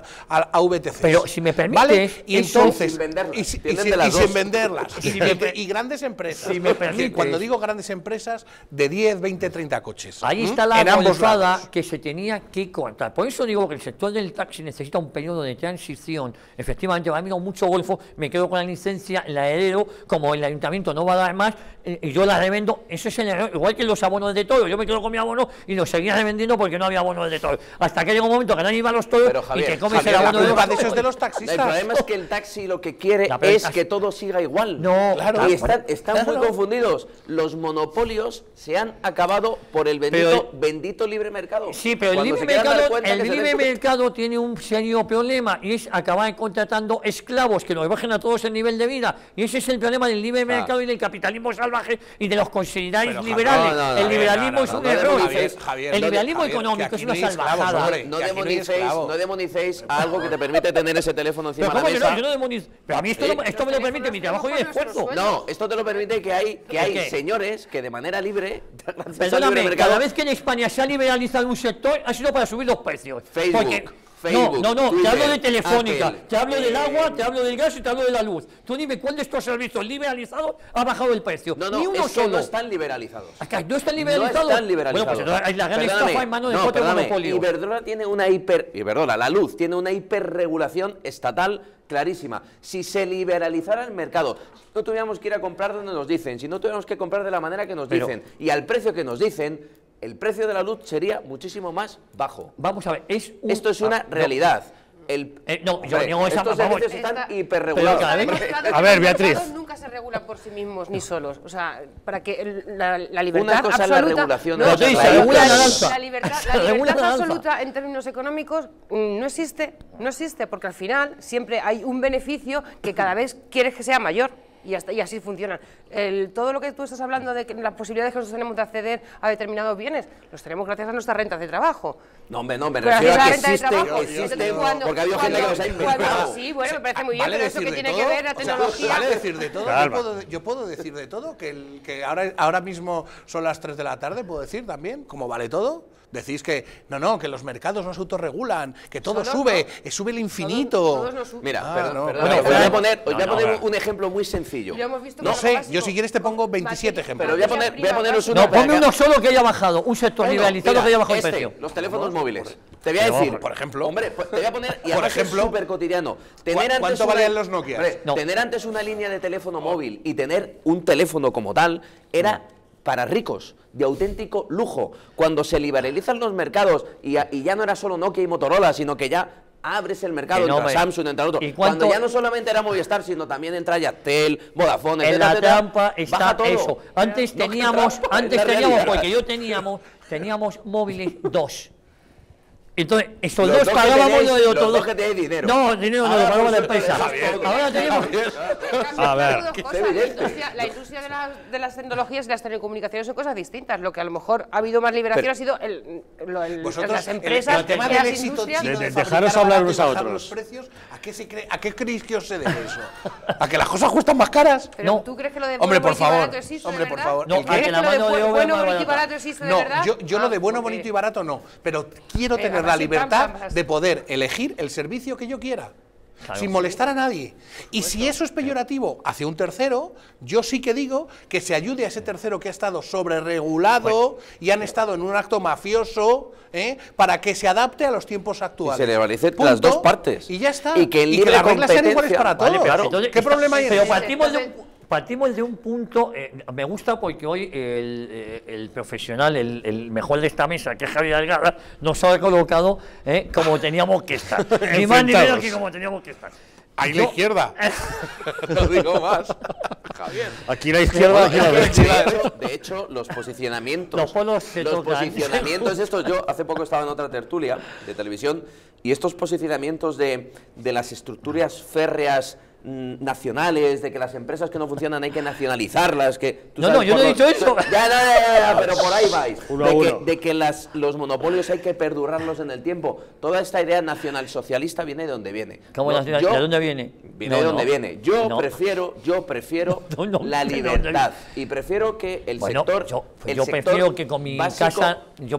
a VTC. Pero si me permites, ¿vale? Y eso- entonces, Sin venderlas, y tienen de las dos. sin venderlas. Si me per- Y grandes empresas. si me Que permites- cuando digo grandes empresas, de 10, 20, 30 coches. Ahí está la En ambos golfada lados. que se tenía que cortar. Por eso digo que el sector del taxi necesita un periodo de transición. Efectivamente, va a haber mucho golfo, me quedo con la licencia, la heredo, como el ayuntamiento no va a dar más, y yo la revendo. Eso es el error. Igual que los abonos de toro. Yo me quedo con mi abono y lo seguía revendiendo porque no había abonos de toro. Hasta que llega un momento que nadie iba a los toros Pero, y Javier, te comes Javier, el la abono de culpa los de eso es de toros. los taxistas. El problema es que el taxi lo que quiere La verdad es que todo siga igual. No, claro. Y están muy Claro. confundidos. Los monopolios se han acabado por el bendito libre mercado. Sí, pero el Cuando libre se quieran dar mercado, cuenta que se den- mercado tiene un serio problema y es acabar contratando esclavos que nos bajen a todos el nivel de vida. Y ese es el problema del libre mercado y del capitalismo salvaje y de los consideráis liberales. El liberalismo es un error. Javier, El liberalismo Javier, económico que es aquí una no hay esclavos, salvajada. hombre. No que aquí no hay demonicéis, esclavos. no demonicéis a algo que te permite tener ese teléfono encima Pero de la ¿cómo que no? mesa. Yo no demonizo. Pero a mí esto me lo permite mi trabajo y el esfuerzo. No, esto te lo permite que hay qué? señores que de manera libre, gracias al libre Perdóname, mercado, cada vez que en España se ha liberalizado un sector ha sido para subir los precios. Facebook, Porque, Facebook, no, te Twitter, hablo de Telefónica, Apple, te hablo del agua, te hablo del gas y te hablo de la luz. Tú dime cuál de estos servicios liberalizados ha bajado el precio. No, Ni uno es que solo. no están liberalizados. Acá no están liberalizados. No están liberalizados. Bueno, pues entonces hay la gran Perdóname, estafa en manos de no, cuatro perdóname, monopolios. Iberdrola, la luz, tiene una hiperregulación estatal clarísima. Si se liberalizara el mercado, si no tuviéramos que ir a comprar donde nos dicen, si no tuviéramos que comprar de la manera que nos Pero- dicen y al precio que nos dicen, el precio de la luz sería muchísimo más bajo. Vamos a ver, Esto es una realidad. no, yo Hombre, niego esa- estos vamos, servicios están Esta- hiperregulados. Pero cada vez- Los mercados A ver, regulados Beatriz. nunca se regulan por sí mismos ni solos. O sea, para que la libertad Una cosa es la absoluta. regulación, no, otra es la la regulación. la libertad, Se la regula libertad la alza. absoluta en términos económicos no existe, porque al final siempre hay un beneficio que cada vez quieres que sea mayor. Y así funciona. Todo lo que tú estás hablando de que las posibilidades que nosotros tenemos de acceder a determinados bienes, los tenemos gracias a nuestras rentas de trabajo. No, hombre, no, me Pero refiero a la que renta de existen, trabajo, entonces, cuando- porque ha habido gente que los ha cuando- inventado. Sí, bueno, me parece muy bien, Vale pero eso decir que de tiene todo, que ver la o sea, tecnología. vale decir de todo. Calma. Yo puedo decir de todo, que ahora mismo son las 3 de la tarde, puedo decir también, como vale todo. Decís que no, que los mercados no se autorregulan, que todo Solo sube, no. sube el infinito. Todos nos suben. Mira, Ah, perdón, no, perdón, bueno, os voy a bueno. poner, No, un ejemplo muy sencillo. Y lo hemos visto No con sé, lo básico. yo si quieres te pongo 27 ejemplos. Pero voy a poneros uno No, para ponme que- uno solo que haya bajado, un sector Uno, liberalizado mira, que haya bajado el este, precio. los teléfonos móviles. Te voy a decir, por ejemplo. Hombre, pues, te voy a poner, y Por además ejemplo, es súper cotidiano. ¿cuánto valían los Nokias? No. Tener antes una línea de teléfono móvil y tener un teléfono como tal era para ricos, de auténtico lujo. Cuando se liberalizan los mercados y ya no era solo Nokia y Motorola, sino que ya abres el mercado, Que no, entra hombre. Samsung, entra otro. ¿Y Cuando cuánto- ya no solamente era Movistar, sino también entra Yatel, Vodafone, En etcétera, la etcétera, trampa está baja todo. eso. Antes No, teníamos, trampa, es la realidad. porque teníamos móviles 2. Entonces, estos Los dos dos que pagábamos tenéis, lo de otros los dos dos. que tenéis dinero. No, dinero no, Ahora lo pagaba la resulta empresa. que Javier. Ahora tenemos. A ver. Dos cosas, la industria de las tecnologías y las telecomunicaciones son cosas distintas. Lo que a lo mejor ha habido más liberación Pero- ha sido Vosotros, las empresas, el tema y del las éxito industrias. chino de dejaros fabricar hablar barato y unos a bajar otros. los precios, ¿a qué creéis que os se debe eso? ¿A que las cosas cuestan más caras? Pero No. ¿tú crees que lo de Hombre, bueno, por bonito y favor. barato existe Hombre, de por verdad? favor. No, ¿El qué? a que la ¿Crees que mano lo de de obra es bueno, más bonito y barata. barato existe de No, verdad? yo lo de bueno, porque- bonito y barato no, pero quiero tener ahora la sí, libertad trampas. de poder elegir el servicio que yo quiera. Claro. Sin molestar a nadie. Y si eso es peyorativo hacia un tercero, yo sí que digo que se ayude a ese tercero que ha estado sobreregulado y han estado en un acto mafioso, para que se adapte a los tiempos actuales. Y se liberalice Punto. las dos partes. Y ya está. Y que en libre las reglas sean iguales competencia- para todos. Vale, claro. Entonces, ¿Qué problema hay en Pero eso? partimos de un punto, me gusta porque hoy el profesional, el mejor de esta mesa, que es Javier Algarra, nos ha colocado como teníamos que estar. Ni más ni menos que como teníamos que estar. Ahí la izquierda. No digo más, Javier. Aquí la izquierda, aquí la derecha. De hecho, los posicionamientos. Los polos se los tocan. posicionamientos estos. Yo hace poco estaba en otra tertulia de televisión y estos posicionamientos de las estructuras férreas nacionales, de que las empresas que no funcionan hay que nacionalizarlas, que tú No, sabes, no, yo por no he los- dicho eso. Ya, pero por ahí vais. Uno a uno. De que los monopolios hay que perdurarlos en el tiempo. Toda esta idea nacional socialista viene de donde viene. ¿Cómo No, nacional? yo- ¿De dónde viene? Viene No, de donde no. viene. Yo No. prefiero No, no, la no, no, libertad y prefiero que el Bueno, sector. yo prefiero que con mi casa,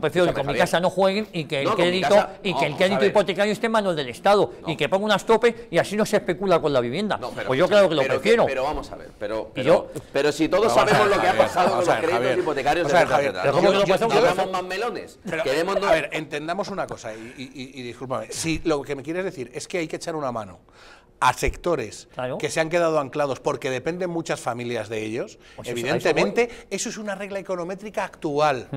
no jueguen y que el No, con mi crédito casa, no, crédito a ver. hipotecario esté en manos del Estado y que ponga unas topes y así no se especula con la vivienda. No, pero- pues yo creo que lo pero prefiero. Pero vamos a ver, Y yo- pero si todos Vamos a sabemos ver, lo que ha Javier, pasado con vamos los a ver, créditos Javier. hipotecarios, Vamos a ver, etcétera, Javier, etcétera. pero No ¿cómo que no queremos pasamos? hagamos más melones. Pero, Queremos a ver, entendamos una cosa y discúlpame. Si lo que me quieres decir es que hay que echar una mano a sectores Claro. que se han quedado anclados porque dependen muchas familias de ellos, Pues eso, evidentemente eso es una regla econométrica actual,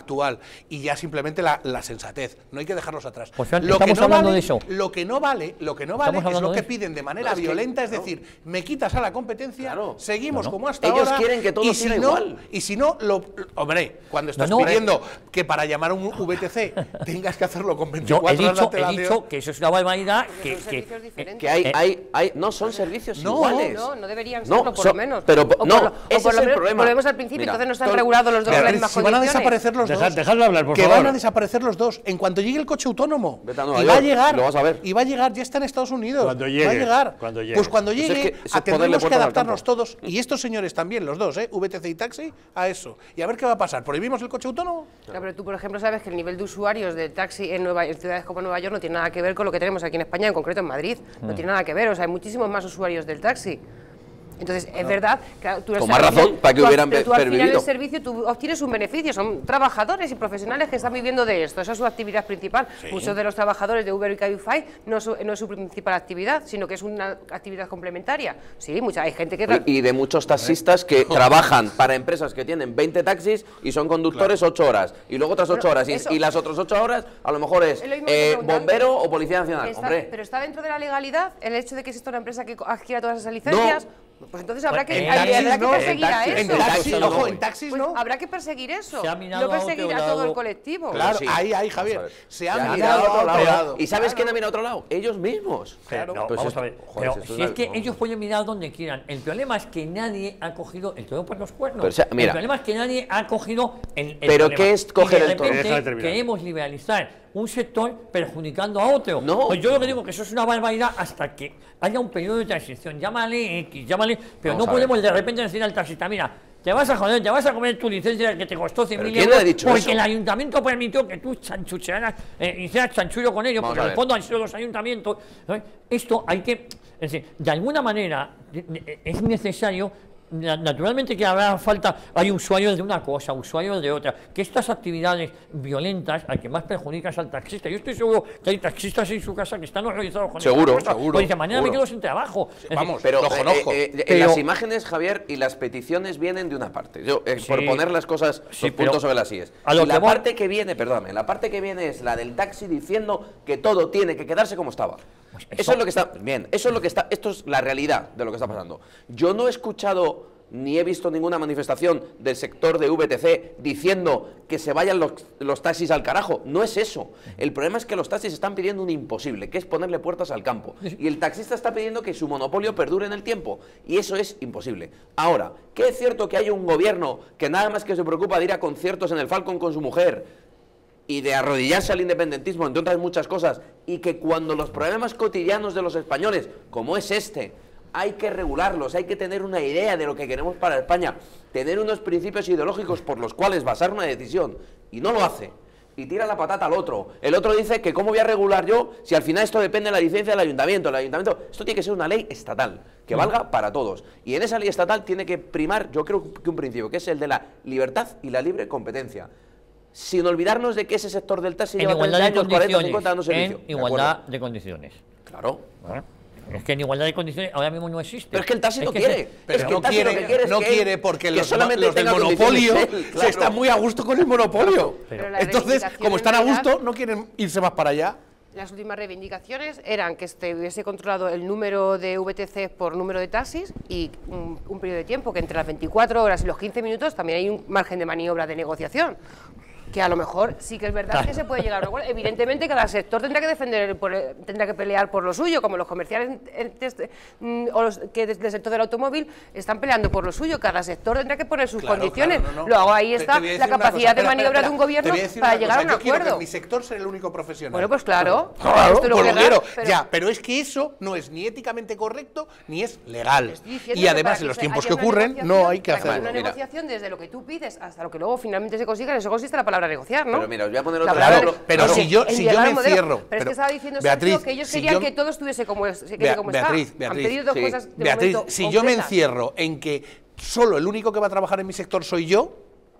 y ya simplemente la sensatez, no hay que dejarlos atrás. Pues estamos hablando de eso. Lo que no vale es hablando lo de que eso. piden de manera No, es que- violenta, es no. decir, me quitas a la competencia, Claro. seguimos No, no. como hasta Ellos ahora, quieren que todo y siga si no, igual. y si no, hombre, cuando estás No, no. pidiendo que para llamar a un VTC tengas que hacerlo con Yo 24 horas de he antelación. dicho que eso es una barbaridad, Son que servicios diferentes. que hay no son servicios No, iguales. No deberían No, serlo, por lo menos. pero O no, por lo ese es el menos problema. Volvemos al principio, Mira, entonces no están todo- regulados los dos en las Beatriz, mismas si van a condiciones. desaparecer los dos, Dejadlo hablar, por que favor. van a desaparecer los dos en cuanto llegue el coche autónomo. Vete a Nueva Y va a York, llegar, lo vas a ver. y va a llegar, ya está en Estados Unidos. Cuando va a llegue, llegar. cuando llegue. Pues cuando Pues es llegue, que eso es ponerle tendremos que puertas al adaptarnos campo. todos, y estos señores también, los dos, VTC y taxi, a eso. Y a ver qué va a pasar. ¿Prohibimos el coche autónomo? Claro, pero tú, por ejemplo, sabes que el nivel de usuarios del taxi en ciudades como Nueva York no tiene nada que ver con lo que tenemos aquí en España, en concreto en Madrid. No tiene nada que ver, o sea, hay muchísimos más usuarios del taxi. Entonces, es verdad que tú Con más razón, para que hubieran pero tú al final pervivido. del servicio tú obtienes un beneficio, son trabajadores y profesionales que están viviendo de esto, esa es su actividad principal. Muchos de los trabajadores de Uber y Cabify no es su principal actividad, sino que es una actividad complementaria. Sí, hay gente que... Y de muchos taxistas que trabajan para empresas que tienen 20 taxis y son conductores 8 horas. Y luego otras 8 horas. eso- Y las otras 8 horas a lo mejor es Es lo mismo que estoy preguntando. bombero o policía nacional. Está- Hombre, pero está dentro de la legalidad el hecho de que exista una empresa que adquiera todas esas licencias. Pues entonces habrá que, En habrá taxis que no, perseguir a en eso. En taxis taxis, no. ojo, en taxis Pues no. habrá que perseguir eso. Se ha mirado No a perseguir otro a todo el lado. colectivo. Claro, sí. ahí, Javier. Vamos a ver. Se ha Ya mirado a otro lado. ¿Y sabes quién ha mirado a otro lado? Ellos mismos. Pero, no, Pues vamos esto- a ver, joder, pero esto si una- es que vamos. ellos pueden mirar donde quieran, el problema es que nadie ha cogido el toro por los cuernos. Pero, o sea, mira. El problema es que nadie ha cogido el Pero problema. ¿qué es coger Y de el toro? repente Deja de terminar. queremos liberalizar un sector perjudicando a otro. No. Pues yo lo que digo que eso es una barbaridad hasta que haya un periodo de transición. Llámale X, llámale, pero Vamos no a ver. podemos de repente decir al taxista, mira, te vas a joder, te vas a comer tu licencia que te costó 100.000 ¿Pero quién euros le ha dicho porque eso? el ayuntamiento permitió que tú chanchuchearas, hicieras chanchullo con ellos, Vamos porque a en el ver. fondo han sido los ayuntamientos. ¿Sabes? Esto hay que, es decir, de alguna manera es necesario. Naturalmente que habrá falta, hay usuarios de una cosa, usuarios de otra, que estas actividades violentas al que más perjudicas al taxista. Yo estoy seguro que hay taxistas en su casa que están horrorizados con Seguro, esta cosa, seguro, porque de mañana me seguro. quedo sin trabajo. Es decir, Vamos, Pero, lo conozco. Pero- las imágenes, Javier, y las peticiones vienen de una parte. Yo, por Sí. poner las cosas, Sí, los puntos pero sobre las IES. a lo Y la que voy- parte que viene, perdóname, la parte que viene es la del taxi diciendo que todo tiene que quedarse como estaba. Pues Eso eso- es lo que está, bien, eso es lo que está, esto es la realidad de lo que está pasando. Yo no he escuchado ni he visto ninguna manifestación del sector de VTC diciendo que se vayan los taxis al carajo. No es eso. El problema es que los taxis están pidiendo un imposible, que es ponerle puertas al campo. Y el taxista está pidiendo que su monopolio perdure en el tiempo. Y eso es imposible. Ahora, que es cierto que hay un gobierno que nada más que se preocupa de ir a conciertos en el Falcon con su mujer y de arrodillarse al independentismo, entre otras muchas cosas, y que cuando los problemas cotidianos de los españoles, como es este, hay que regularlos, hay que tener una idea de lo que queremos para España, tener unos principios ideológicos por los cuales basar una decisión, y no lo hace, y tira la patata al otro. El otro dice que cómo voy a regular yo si al final esto depende de la licencia del ayuntamiento. Esto tiene que ser una ley estatal, que valga para todos. Y en esa ley estatal tiene que primar, yo creo que un principio, que es el de la libertad y la libre competencia. Sin olvidarnos de que ese sector del taxi en lleva 30 igualdad de años, 40, condiciones. 50 dando servicio. En ¿De igualdad acuerdo? de condiciones. Claro. ¿Vale? Es que en igualdad de condiciones ahora mismo no existe. Pero es que el taxi Es no que quiere. se- Es Pero que no el taxi lo que quiere, quiere es no que quiere porque que los solamente del tenga monopolio condiciones él, claro. se están muy a gusto con el monopolio. Pero las Entonces, reivindicaciones como están a en realidad- gusto, no quieren irse más para allá. Las últimas reivindicaciones eran que hubiese controlado el número de VTC por número de taxis y un periodo de tiempo que entre las 24 horas y los 15 minutos también hay un margen de maniobra de negociación. Que a lo mejor sí que es verdad que se puede llegar a un acuerdo. Evidentemente cada sector tendrá que defender, tendrá que pelear por lo suyo, como los comerciales o los que desde el sector del automóvil están peleando por lo suyo. Cada sector tendrá que poner sus condiciones. Luego ahí está la capacidad de maniobra de un gobierno para llegar a un acuerdo. Yo quiero que en mi sector sea el único profesional. Bueno, pues claro. Esto lo quiero. Pero es que eso no es ni éticamente correcto ni es legal. Y además en los tiempos que ocurren no hay que hacerlo. Una negociación desde lo que tú pides hasta lo que luego finalmente se consiga, en eso consiste la palabra negociar, ¿no? Pero mira, os voy a poner otro ejemplo. Pero si yo me encierro. Pero es que estaba diciendo Sergio que ellos querían que todo estuviese como Beatriz, Han pedido dos cosas de momento si yo me encierro en que solo el único que va a trabajar en mi sector soy yo,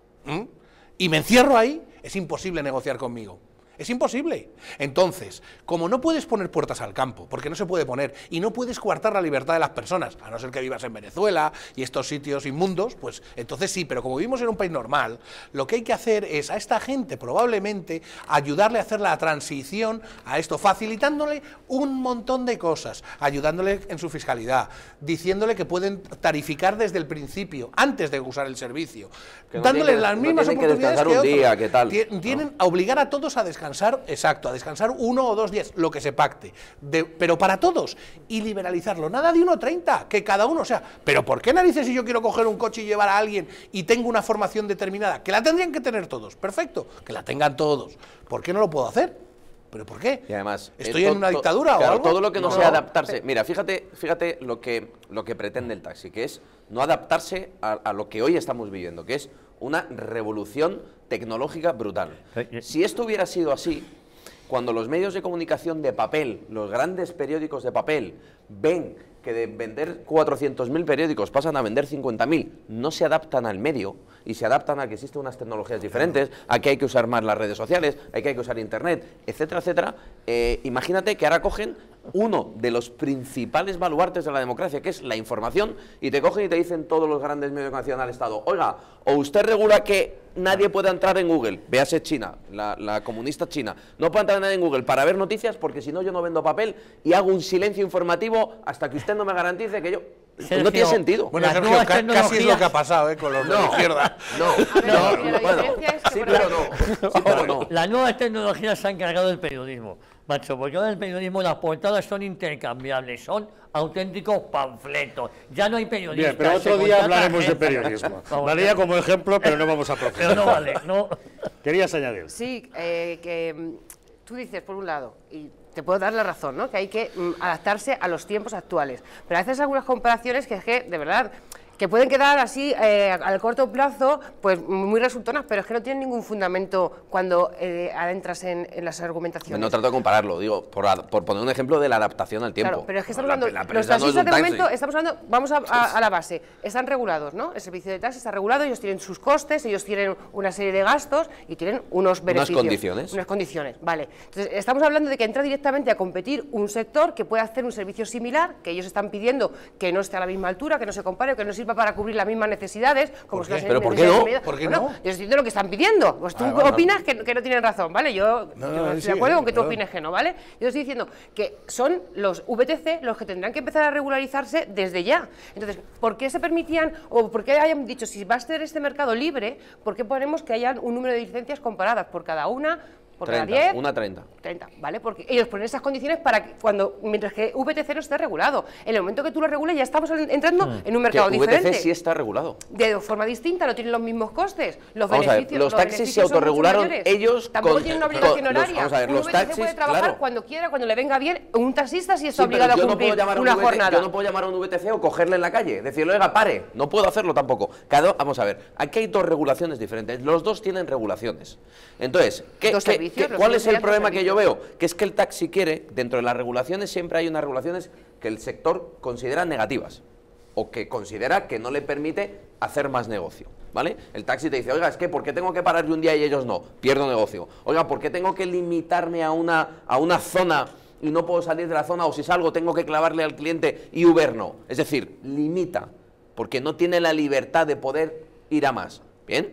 y me encierro ahí, es imposible negociar conmigo. Es imposible. Entonces, como no puedes poner puertas al campo, porque no se puede poner, y no puedes coartar la libertad de las personas, a no ser que vivas en Venezuela y estos sitios inmundos, pues entonces sí, pero como vivimos en un país normal, lo que hay que hacer es a esta gente probablemente ayudarle a hacer la transición a esto, facilitándole un montón de cosas, ayudándole en su fiscalidad, diciéndole que pueden tarificar desde el principio, antes de usar el servicio, dándole las mismas oportunidades que otros. Tienen a obligar a todos a descansar. A descansar 1 o 2 días, lo que se pacte, pero para todos, y liberalizarlo, nada de 1,30, que cada uno, pero ¿por qué narices si yo quiero coger un coche y llevar a alguien y tengo una formación determinada, que la tendrían que tener todos, perfecto, que la tengan todos, ¿por qué no lo puedo hacer? ¿Pero por qué? Y además, ¿estoy en una dictadura o algo? Todo lo que no sea adaptarse, mira, fíjate lo que pretende el taxi, que es no adaptarse a lo que hoy estamos viviendo, que es una revolución tecnológica brutal. Si esto hubiera sido así, cuando los medios de comunicación de papel, los grandes periódicos de papel, ven que de vender 400.000 periódicos pasan a vender 50.000, no se adaptan al medio y se adaptan a que existen unas tecnologías diferentes, a que hay que usar más las redes sociales, a que hay que usar internet, etcétera, etcétera. Imagínate que ahora cogen uno de los principales baluartes de la democracia, que es la información, y te cogen y te dicen todos los grandes medios de comunicación al Estado, oiga, o usted regula que nadie pueda entrar en Google, véase China, la comunista China, no puede entrar nadie en Google para ver noticias porque si no yo no vendo papel y hago un silencio informativo hasta que usted no me garantice que yo... Sergio, no tiene sentido. Bueno, Sergio, casi es lo que ha pasado con los de la izquierda. Las nuevas tecnologías se han cargado del periodismo, macho, porque ahora en el periodismo las portadas son intercambiables, son auténticos panfletos. Ya no hay periodistas. Bien, pero otro día hablaremos de periodismo. Valía como ejemplo, pero no vamos a profundizar. Pero no vale, no. ¿Querías añadir? Sí, que tú dices, por un lado, y te puedo dar la razón, ¿no?, que hay que adaptarse a los tiempos actuales. Pero a veces algunas comparaciones que de verdad, que pueden quedar así al corto plazo, pues muy resultonas, pero es que no tienen ningún fundamento cuando adentras en las argumentaciones. No trato de compararlo, digo, por poner un ejemplo de la adaptación al tiempo. Claro, pero es que estamos hablando, los taxistas de momento, estamos hablando, vamos a la base, están regulados, ¿no? El servicio de taxi está regulado, ellos tienen sus costes, ellos tienen una serie de gastos y tienen unos beneficios. Unas condiciones. Unas condiciones, vale. Entonces, estamos hablando de que entra directamente a competir un sector que puede hacer un servicio similar, que ellos están pidiendo que no esté a la misma altura, que no se compare, que no sirva para cubrir las mismas necesidades. Como ¿Pero por qué no? ¿Por qué no? Yo estoy diciendo lo que están pidiendo. Pues tú opinas que no tienen razón, ¿vale? Yo estoy de acuerdo con que tú opines que no, ¿vale? Yo estoy diciendo que son los VTC los que tendrán que empezar a regularizarse desde ya. Entonces, ¿por qué se permitían, o por qué hayan dicho, si va a ser este mercado libre, ¿por qué ponemos que hayan un número de licencias comparadas por cada una? Por 30, cada 10, una 30. 30, ¿vale? Porque ellos ponen esas condiciones para que mientras que VTC no esté regulado. En el momento que tú lo regules ya estamos entrando en un mercado diferente. VTC sí está regulado. De forma distinta, no tienen los mismos costes. Los vamos beneficios, a ver, los taxis se autorregularon ellos. Tampoco tienen una obligación horaria. Vamos a ver, los taxis puede trabajar cuando quiera, cuando le venga bien. Un taxista sí está sí, obligado a cumplir una jornada. Yo no puedo llamar a un VTC o cogerle en la calle, decirle, oiga, pare. No puedo hacerlo tampoco. Vamos a ver, aquí hay dos regulaciones diferentes. Los dos tienen regulaciones. Entonces, ¿cuál es el problema que yo veo? Que es que el taxi quiere, dentro de las regulaciones siempre hay unas regulaciones que el sector considera negativas o que considera que no le permite hacer más negocio, ¿vale? El taxi te dice, oiga, es que ¿por qué tengo que parar yo un día y ellos no? Pierdo negocio. Oiga, ¿por qué tengo que limitarme a una zona y no puedo salir de la zona, o si salgo tengo que clavarle al cliente y Uber no? Es decir, limita, porque no tiene la libertad de poder ir a más. ¿Bien?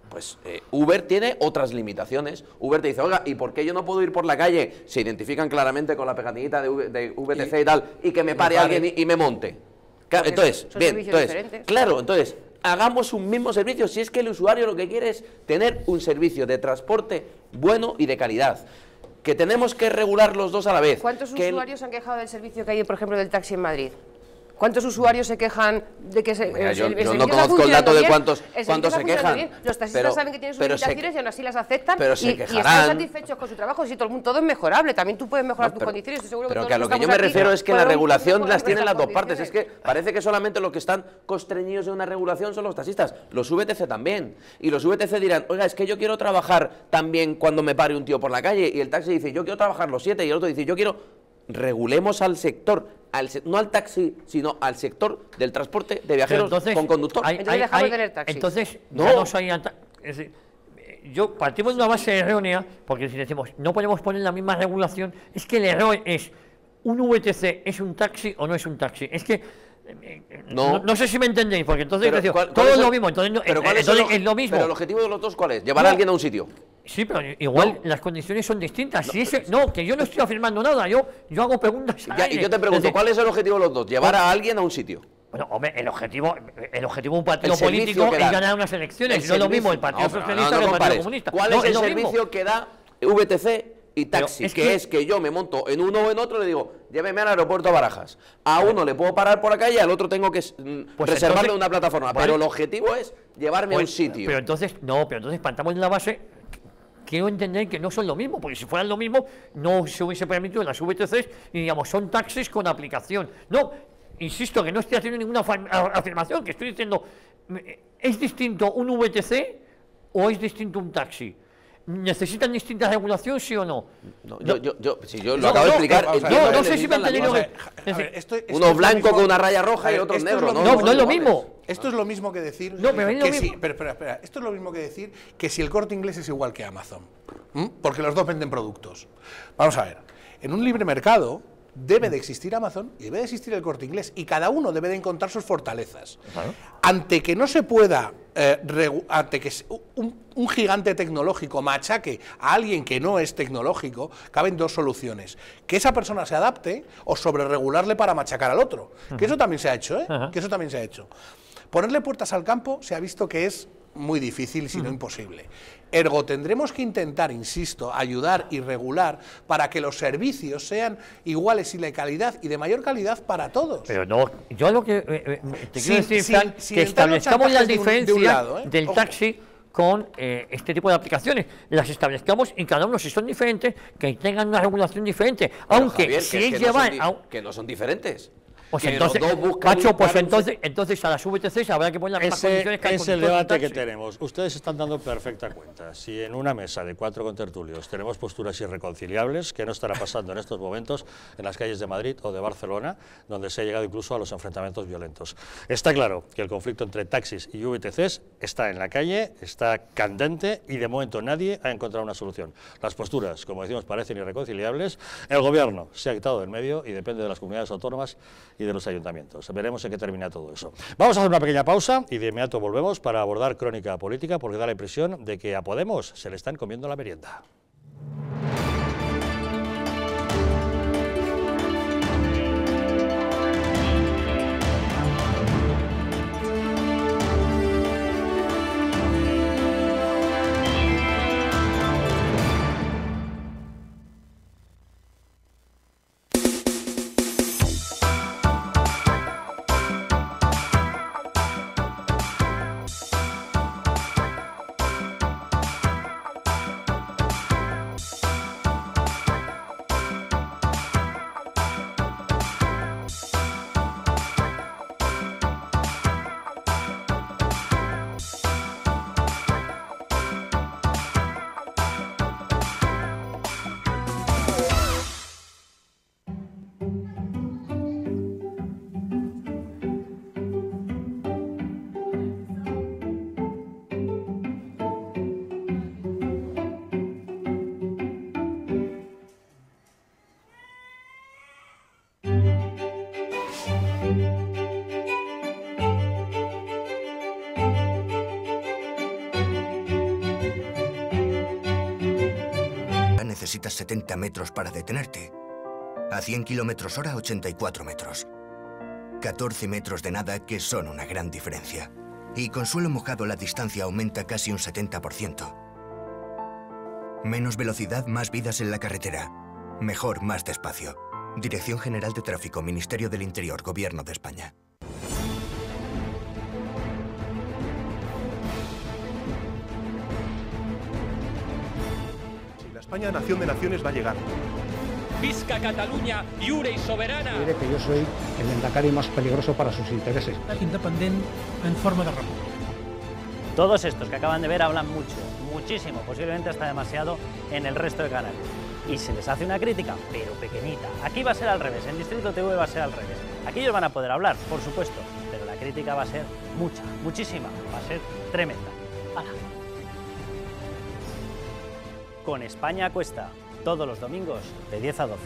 Pues Uber tiene otras limitaciones. Uber te dice, oiga, ¿y por qué yo no puedo ir por la calle? Se identifican claramente con la pegatinita de VTC y tal, y que me pare alguien y me monte. Claro, entonces, bien, entonces, hagamos un mismo servicio, si es que el usuario lo que quiere es tener un servicio de transporte bueno y de calidad. Que tenemos que regular los dos a la vez. ¿Cuántos usuarios han quejado del servicio que hay, por ejemplo, del taxi en Madrid? ¿Cuántos usuarios se quejan de que yo no conozco el dato de cuántos se quejan. Los taxistas saben que tienen sus limitaciones y aún así las aceptan y están satisfechos con su trabajo. Si todo es mejorable, también tú puedes mejorar tus condiciones. Estoy seguro pero que a lo que yo me refiero es que la regulación las tienen las dos partes. Es que parece que solamente los que están constreñidos de una regulación son los taxistas. Los VTC también. Y los VTC dirán, oiga, es que yo quiero trabajar también cuando me pare un tío por la calle. Y el taxi dice, yo quiero trabajar los 7. Y el otro dice, yo quiero... Regulemos al sector, no al taxi, sino al sector del transporte de viajeros con conductor. Entonces dejamos de tener taxis. Entonces, no soy es decir, yo partimos de una base errónea, porque si decimos no podemos poner la misma regulación, es que el error es, ¿un VTC es un taxi o no es un taxi? Es que no sé si me entendéis, porque entonces todo es lo mismo, entonces es lo mismo. Pero el objetivo de los dos, ¿cuál es? Llevar a alguien a un sitio. Sí, pero igual las condiciones son distintas. Que yo no estoy afirmando nada, yo hago preguntas. Y yo te pregunto, ¿cuál es el objetivo de los dos? Llevar a alguien a un sitio. Bueno, hombre, el objetivo de un partido político es ganar unas elecciones. No es lo mismo el Partido Socialista que el Partido Comunista. ¿Cuál es el servicio que da VTC y taxi? Es que yo me monto en uno o en otro y le digo, lléveme al aeropuerto a Barajas. A uno le puedo parar por la calle, al otro tengo que reservarle una plataforma. Pero el objetivo es llevarme a un sitio. Pero entonces partamos de la base. Quiero entender que no son lo mismo, porque si fueran lo mismo, no se hubiese permitido las VTCs y digamos, son taxis con aplicación. No, insisto que no estoy haciendo ninguna afirmación, que estoy diciendo, ¿es distinto un VTC o es distinto un taxi? ¿Necesitan distinta regulación, sí o no? Yo lo acabo de explicar. No sé si me han entendido. Uno blanco con una raya roja y otro negro. No es lo mismo. Esto es lo mismo que decir espera, esto es lo mismo que decir que si el Corte Inglés es igual que Amazon, porque los dos venden productos. Vamos a ver, en un libre mercado debe de existir Amazon y debe de existir el Corte Inglés, y cada uno debe de encontrar sus fortalezas. Ante que no se pueda, ante que un gigante tecnológico machaque a alguien que no es tecnológico, caben dos soluciones: que esa persona se adapte o sobreregularle para machacar al otro, que eso también se ha hecho, que eso también se ha hecho. Ponerle puertas al campo se ha visto que es muy difícil, si no imposible. Ergo, tendremos que intentar, insisto, ayudar y regular para que los servicios sean iguales y de calidad, y de mayor calidad para todos. Pero no, yo lo que te quiero decir, Fran, que establezcamos las diferencias del taxi con este tipo de aplicaciones. Las establezcamos y cada uno, si son diferentes, que tengan una regulación diferente. Pero, aunque Javier, si es llevar... que no son diferentes. Pues entonces, Pacho, pues entonces a las VTCs habrá que poner las mismas condiciones que hay. Es el debate que tenemos. Ustedes están dando perfecta cuenta. Si en una mesa de 4 contertulios tenemos posturas irreconciliables, ¿qué no estará pasando en estos momentos en las calles de Madrid o de Barcelona, donde se ha llegado incluso a los enfrentamientos violentos? Está claro que el conflicto entre taxis y VTCs está en la calle, está candente, y de momento nadie ha encontrado una solución. Las posturas, como decimos, parecen irreconciliables. El gobierno se ha quitado del medio y depende de las comunidades autónomas y de los ayuntamientos. Veremos en qué termina todo eso. Vamos a hacer una pequeña pausa y de inmediato volvemos para abordar crónica política, porque da la impresión de que a Podemos se le están comiendo la merienda. necesitas 70 metros para detenerte. A 100 km/h, 84 metros. 14 metros de nada que son una gran diferencia. Y con suelo mojado la distancia aumenta casi un 70%. Menos velocidad, más vidas en la carretera. Mejor, más despacio. Dirección General de Tráfico, Ministerio del Interior, Gobierno de España. Si la España nación de naciones va a llegar. Visca Catalunya, lliure i soberana. Diré que yo soy el lehendakari más peligroso para sus intereses. Independiente en forma de república. Todos estos que acaban de ver hablan mucho, muchísimo, posiblemente hasta demasiado en el resto de canales. Y se les hace una crítica, pero pequeñita. Aquí va a ser al revés, en Distrito TV va a ser al revés. Aquí ellos van a poder hablar, por supuesto, pero la crítica va a ser mucha, muchísima, va a ser tremenda. ¡Hala! Con España Cuesta, todos los domingos de 10 a 12.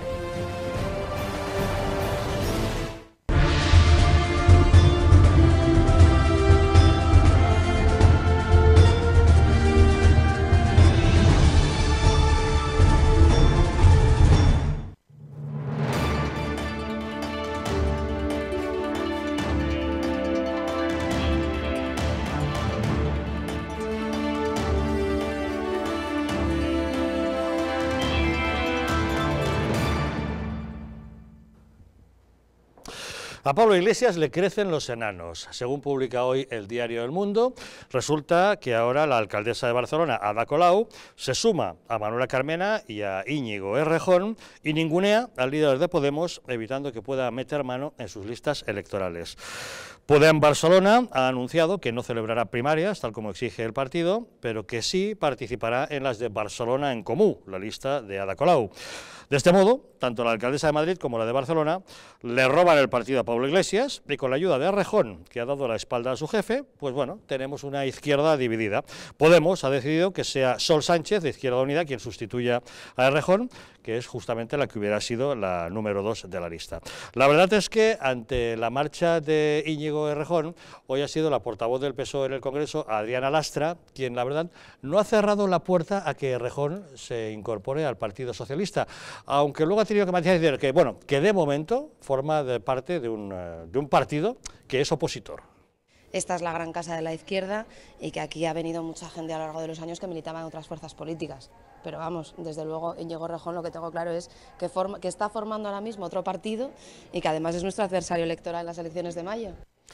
A Pablo Iglesias le crecen los enanos. Según publica hoy el diario El Mundo, resulta que ahora la alcaldesa de Barcelona, Ada Colau, se suma a Manuela Carmena y a Íñigo Errejón y ningunea al líder de Podemos, evitando que pueda meter mano en sus listas electorales. Podem Barcelona ha anunciado que no celebrará primarias, tal como exige el partido, pero que sí participará en las de Barcelona en Comú, la lista de Ada Colau. De este modo, tanto la alcaldesa de Madrid como la de Barcelona le roban el partido a Pablo Iglesias y con la ayuda de Errejón, que ha dado la espalda a su jefe, pues bueno, tenemos una izquierda dividida. Podemos ha decidido que sea Sol Sánchez, de Izquierda Unida, quien sustituya a Errejón, que es justamente la que hubiera sido la número 2 de la lista. La verdad es que ante la marcha de Íñigo Errejón, hoy ha sido la portavoz del PSOE en el Congreso, Adriana Lastra, quien la verdad no ha cerrado la puerta a que Errejón se incorpore al Partido Socialista, aunque luego ha tenido que decir que, bueno, que de momento forma parte de un partido que es opositor. Esta es la gran casa de la izquierda y que aquí ha venido mucha gente a lo largo de los años que militaba en otras fuerzas políticas. Pero vamos, desde luego Íñigo Errejón lo que tengo claro es que está formando ahora mismo otro partido y que además es nuestro adversario electoral en las elecciones de mayo.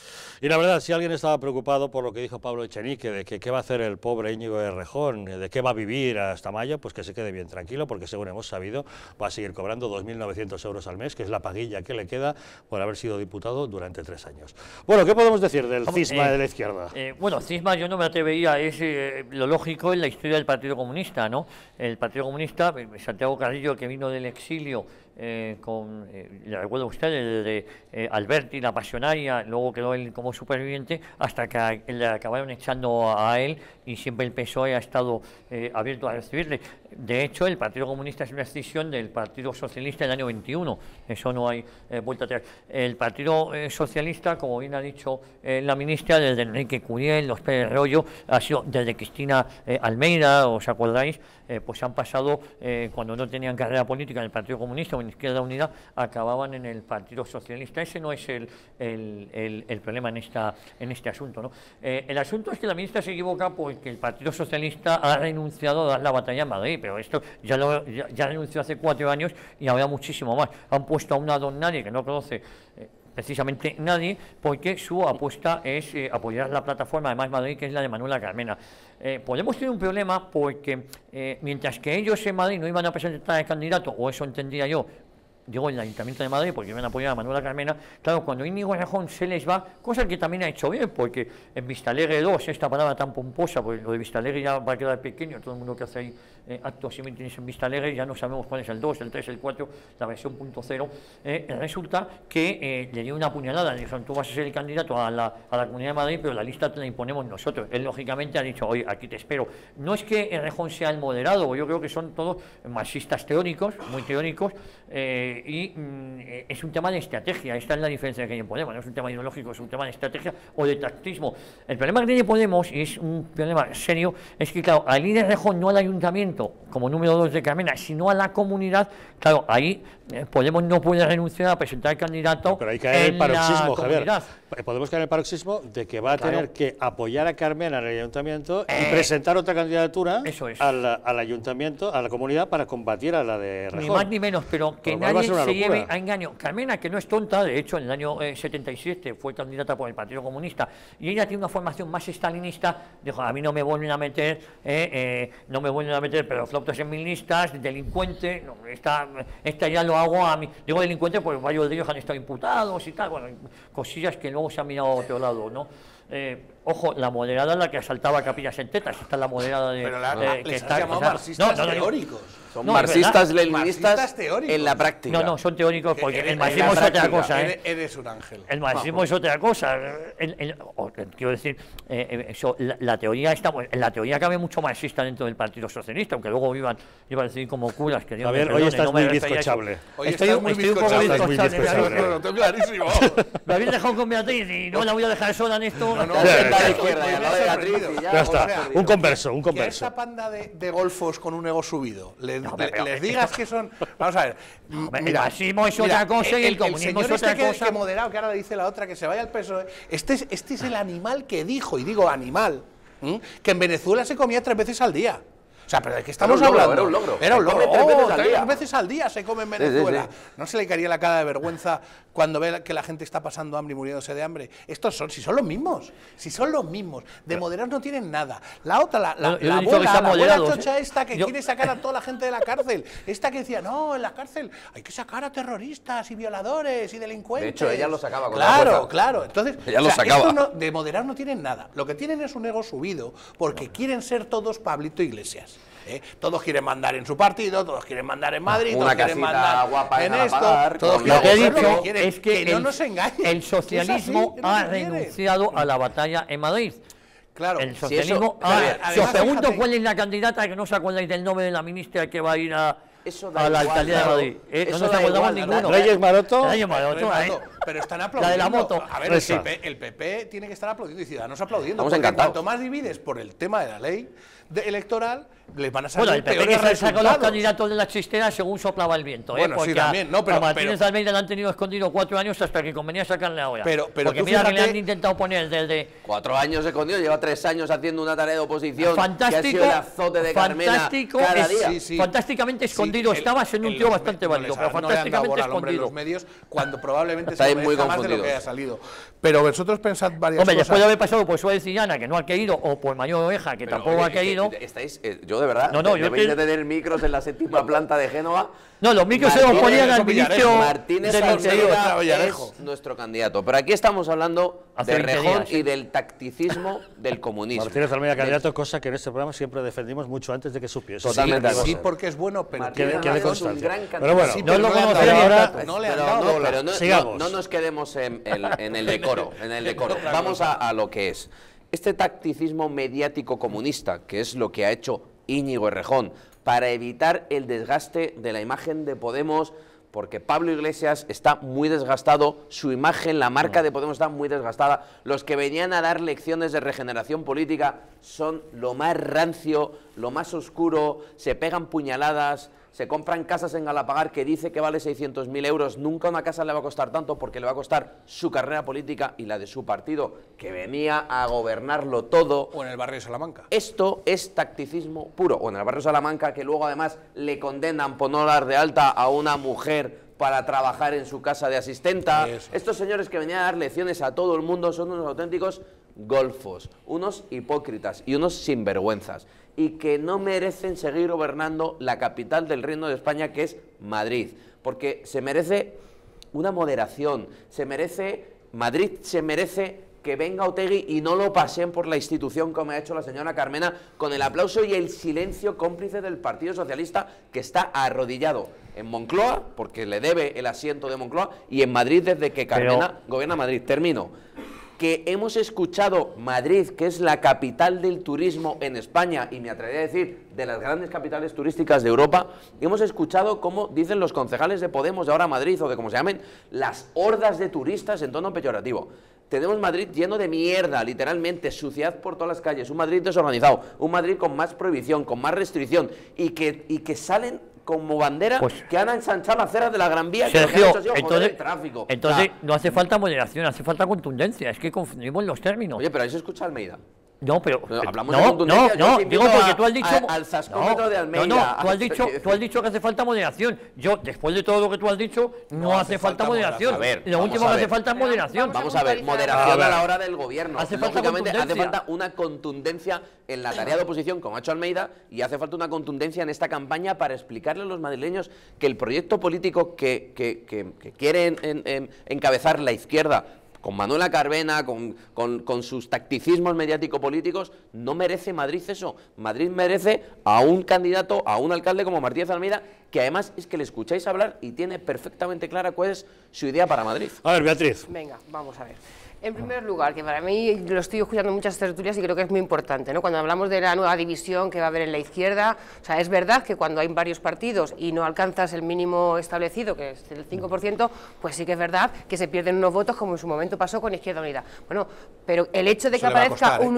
Y la verdad, si alguien estaba preocupado por lo que dijo Pablo Echenique, de que qué va a hacer el pobre Íñigo Errejón, de qué va a vivir hasta mayo, pues que se quede bien tranquilo, porque según hemos sabido, va a seguir cobrando 2.900 euros al mes, que es la paguilla que le queda por haber sido diputado durante 3 años. Bueno, ¿qué podemos decir del cisma de la izquierda? Bueno, cisma yo no me atrevería, es lo lógico en la historia del Partido Comunista, ¿no? El Partido Comunista, Santiago Carrillo, que vino del exilio, le recuerdo a usted, el de Alberti, la pasionaria, luego quedó él como superviviente, hasta que le acabaron echando a él, y siempre el PSOE ha estado abierto a recibirle. De hecho, el Partido Comunista es una escisión del Partido Socialista del año 21, eso no hay vuelta atrás. El Partido Socialista, como bien ha dicho la ministra, desde Enrique Curiel, los Pérez Royo, ha sido desde Cristina Almeida, ¿os acordáis? Pues han pasado, cuando no tenían carrera política en el Partido Comunista o en Izquierda Unida, acababan en el Partido Socialista. Ese no es el problema en este asunto, ¿no? El asunto es que la ministra se equivoca porque el Partido Socialista ha renunciado a dar la batalla en Madrid, pero esto ya renunció hace 4 años y habrá muchísimo más. Han puesto a una don nadie que no conoce precisamente nadie, porque su apuesta es apoyar la plataforma de Más Madrid, que es la de Manuela Carmena. Podemos tener un problema porque mientras que ellos en Madrid no iban a presentar el candidato, o eso entendía yo, digo, en el Ayuntamiento de Madrid, porque iban a apoyar a Manuela Carmena, claro, cuando Íñigo Errejón se les va, cosa que también ha hecho bien, porque en Vistalegre 2, esta palabra tan pomposa, porque lo de Vistalegre ya va a quedar pequeño, todo el mundo que hace ahí actos y mítines en Vistalegre, ya no sabemos cuál es el 2, el 3, el 4, la versión .0, resulta que le dio una puñalada, le dijeron, tú vas a ser el candidato a la Comunidad de Madrid, pero la lista te la imponemos nosotros. Él, lógicamente, ha dicho, oye, aquí te espero. No es que Errejón sea el moderado, yo creo que son todos marxistas teóricos, muy teóricos, es un tema de estrategia. Esta es la diferencia que hay en Podemos, no es un tema ideológico, es un tema de estrategia o de tactismo. El problema que tiene Podemos, y es un problema serio, es que, claro, al ir Errejón no al ayuntamiento, ayuntamiento como número 2 de Carmena, sino a la comunidad, claro, ahí Podemos no puede renunciar a presentar candidato. No, pero hay que caer en el paroxismo, Javier. Podemos caer en el paroxismo de que va a tener que apoyar a Carmena en el ayuntamiento y presentar otra candidatura al ayuntamiento, a la comunidad, para combatir a la de Rejón. Ni más ni menos, pero que nadie se lleve a engaño. Carmena, que no es tonta, de hecho, en el año 77 fue candidata por el Partido Comunista y ella tiene una formación más estalinista. Dijo, a mí no me vuelven a meter, pero flautas en mis listas, delincuente, no, esta ya lo hago a mí. Digo delincuente porque varios de ellos han estado imputados y tal, bueno, cosillas que luego se han mirado a otro lado, ¿no? Ojo, la moderada es la que asaltaba capillas en tetas, esta es la moderada de... Pero que está llamado marxistas teóricos. Son marxistas leninistas en la práctica. No, son teóricos porque el marxismo es otra cosa. Eres un ángel. El marxismo es otra cosa. Quiero decir, la teoría está... En la teoría cabe mucho marxista dentro del Partido Socialista, aunque luego iba a decir como curas que... A ver, hoy estás muy bizcochable. Hoy estás muy bizcochable. Lo tengo clarísimo. Me habéis dejado con Beatriz y no la voy a dejar sola en esto. Ya está, un converso. Que a esa panda de golfos con un ego subido les digas que son... Vamos a ver, mira, el marxismo es otra cosa y el comunismo es otra cosa. Que moderado, que ahora le dice la otra, que se vaya al PSOE. Este es el animal que dijo, y digo animal, que en Venezuela se comía 3 veces al día. O sea, pero ¿de qué estamos hablando? Era un logro. Era un logro. 3 veces al día se come en Venezuela. Sí. ¿No se le caería la cara de vergüenza cuando ve que la gente está pasando hambre y muriéndose de hambre? Si son los mismos. Si son los mismos. De moderados no tienen nada. La otra, la abuela chocha esta que quiere sacar a toda la gente de la cárcel. Esta que decía, no, en la cárcel hay que sacar a terroristas y violadores y delincuentes. De hecho, ella lo sacaba con la fuerza. Claro. Entonces, ella lo sacaba. De moderados no tienen nada. Lo que tienen es un ego subido porque quieren ser todos Pablito Iglesias. Todos quieren mandar en su partido, todos quieren mandar en Madrid, todos quieren mandar guapa en esto, todos lo que he dicho es que no nos engañen. El socialismo ha renunciado a la batalla en Madrid. Claro, el socialismo si os pregunto cuál es la candidata, que no os acordáis del nombre de la ministra que va a ir a la alcaldía de Madrid. No nos acordamos ninguno. Reyes Maroto. Pero están aplaudiendo. La de la moto. A ver, el PP tiene que estar aplaudiendo y Ciudadanos aplaudiendo. Estamos encantados. Cuanto más divides por el tema de la ley electoral, les van a salir el PP peores que sacó los candidatos de la chistera según soplaba el viento. Bueno, porque sí, también. No, pero Martínez Almeida le han tenido escondido 4 años hasta que convenía sacarle ahora. Porque mira que le han intentado poner desde... 4 años escondido, lleva 3 años haciendo una tarea de oposición. Fantástico. Que ha sido el azote de Carmena cada día. Fantásticamente escondido. Estabas en un tío bastante válido, pero fantásticamente escondido. En los medios, cuando probablemente está se muy más de lo que haya salido. Pero vosotros pensad varias cosas. Después de haber pasado por Suárez Cillana, que no ha querido, o por Mayor Oveja, que tampoco ha querido... Yo de verdad, debéis de tener micros en la 7ª planta de Génova. No, los micros se los ponían al ministro Martínez Almeida es nuestro candidato. Pero aquí estamos hablando de Rejón y del tacticismo del comunismo. Martínez Almeida candidato, cosa que en este programa siempre defendimos mucho antes de que supiese. Totalmente. Sí, porque es bueno, pero que le constancia. Pero bueno, no lo conocen ahora. No nos quedemos en el decoro. Vamos a lo que es. Este tacticismo mediático comunista, que es lo que ha hecho Íñigo Errejón, para evitar el desgaste de la imagen de Podemos, porque Pablo Iglesias está muy desgastado, su imagen, la marca de Podemos está muy desgastada, los que venían a dar lecciones de regeneración política son lo más rancio, lo más oscuro, se pegan puñaladas, se compran casas en Galapagar que dice que vale 600.000 euros, nunca una casa le va a costar tanto porque le va a costar su carrera política y la de su partido, que venía a gobernarlo todo. O en el barrio de Salamanca. Esto es tacticismo puro, o en el barrio de Salamanca, que luego además le condenan por no dar de alta a una mujer para trabajar en su casa de asistenta. Estos señores que venían a dar lecciones a todo el mundo son unos auténticos golfos, unos hipócritas y unos sinvergüenzas, y que no merecen seguir gobernando la capital del Reino de España, que es Madrid, porque se merece una moderación, Madrid se merece que venga Otegi y no lo pasen por la institución como ha hecho la señora Carmena, con el aplauso y el silencio cómplice del Partido Socialista, que está arrodillado en Moncloa, porque le debe el asiento de Moncloa, y en Madrid desde que Carmena gobierna Madrid. Termino. Que hemos escuchado Madrid, que es la capital del turismo en España, y me atrevería a decir, de las grandes capitales turísticas de Europa, hemos escuchado cómo dicen los concejales de Podemos de ahora Madrid, o de como se llamen, las hordas de turistas en tono peyorativo. Tenemos Madrid lleno de mierda, literalmente, suciedad por todas las calles, un Madrid desorganizado, un Madrid con más prohibición, con más restricción, y que salen como bandera que han ensanchado las aceras de la Gran Vía, Sergio, que lo que han hecho ha sido joder el tráfico. Entonces no hace falta moderación, hace falta contundencia, es que confundimos los términos. Oye, pero ahí se escucha Almeida. No, pero hablamos de contundencia. No, digo porque tú has dicho al zascómetro de Almeida. No, tú has dicho que hace falta moderación. Yo, después de todo lo que tú has dicho, no hace falta moderación. A ver, lo último que hace falta es moderación. Vamos a ver, moderación a la hora del gobierno. Lógicamente hace falta una contundencia en la tarea de oposición, como ha hecho Almeida, y hace falta una contundencia en esta campaña para explicarle a los madrileños que el proyecto político que quiere encabezar la izquierda, con Manuela Carvena, con sus tacticismos mediático-políticos, no merece Madrid eso. Madrid merece a un candidato, a un alcalde como Martínez Almeida, que además es que le escucháis hablar y tiene perfectamente clara cuál es su idea para Madrid. A ver, Beatriz. Venga, vamos a ver. En primer lugar, que para mí lo estoy escuchando en muchas tertulias y creo que es muy importante, ¿no? Cuando hablamos de la nueva división que va a haber en la izquierda, o sea, es verdad que cuando hay varios partidos y no alcanzas el mínimo establecido, que es el 5%, pues sí que es verdad que se pierden unos votos, como en su momento pasó con Izquierda Unida. Bueno, pero el hecho de que aparezca un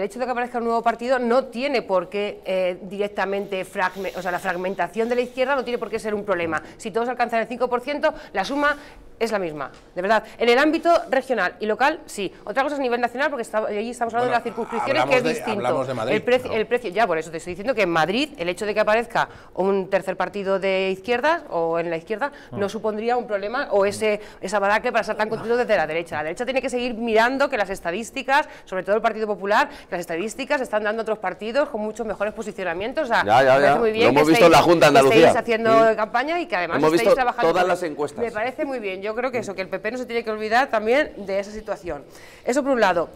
nuevo partido no tiene por qué directamente, la fragmentación de la izquierda no tiene por qué ser un problema. Si todos alcanzan el 5%, la suma es la misma, de verdad. En el ámbito regional y local, sí. Otra cosa es a nivel nacional, porque allí estamos hablando de las circunscripciones, que es distinto. Hablamos de Madrid, el precio, ya por eso te estoy diciendo que en Madrid, el hecho de que aparezca un tercer partido de izquierdas o en la izquierda, no supondría un problema o esa baraque para ser tan contenido desde la derecha. La derecha tiene que seguir mirando que las estadísticas, sobre todo el Partido Popular, las estadísticas están dando a otros partidos con muchos mejores posicionamientos. O sea, me parece muy bien lo hemos visto en la Junta de Andalucía. Que estéis haciendo campaña y que además hemos estéis visto trabajando. Todas las encuestas. Me parece muy bien. Yo creo que eso, que el PP no se tiene que olvidar también de esa situación. Eso por un lado.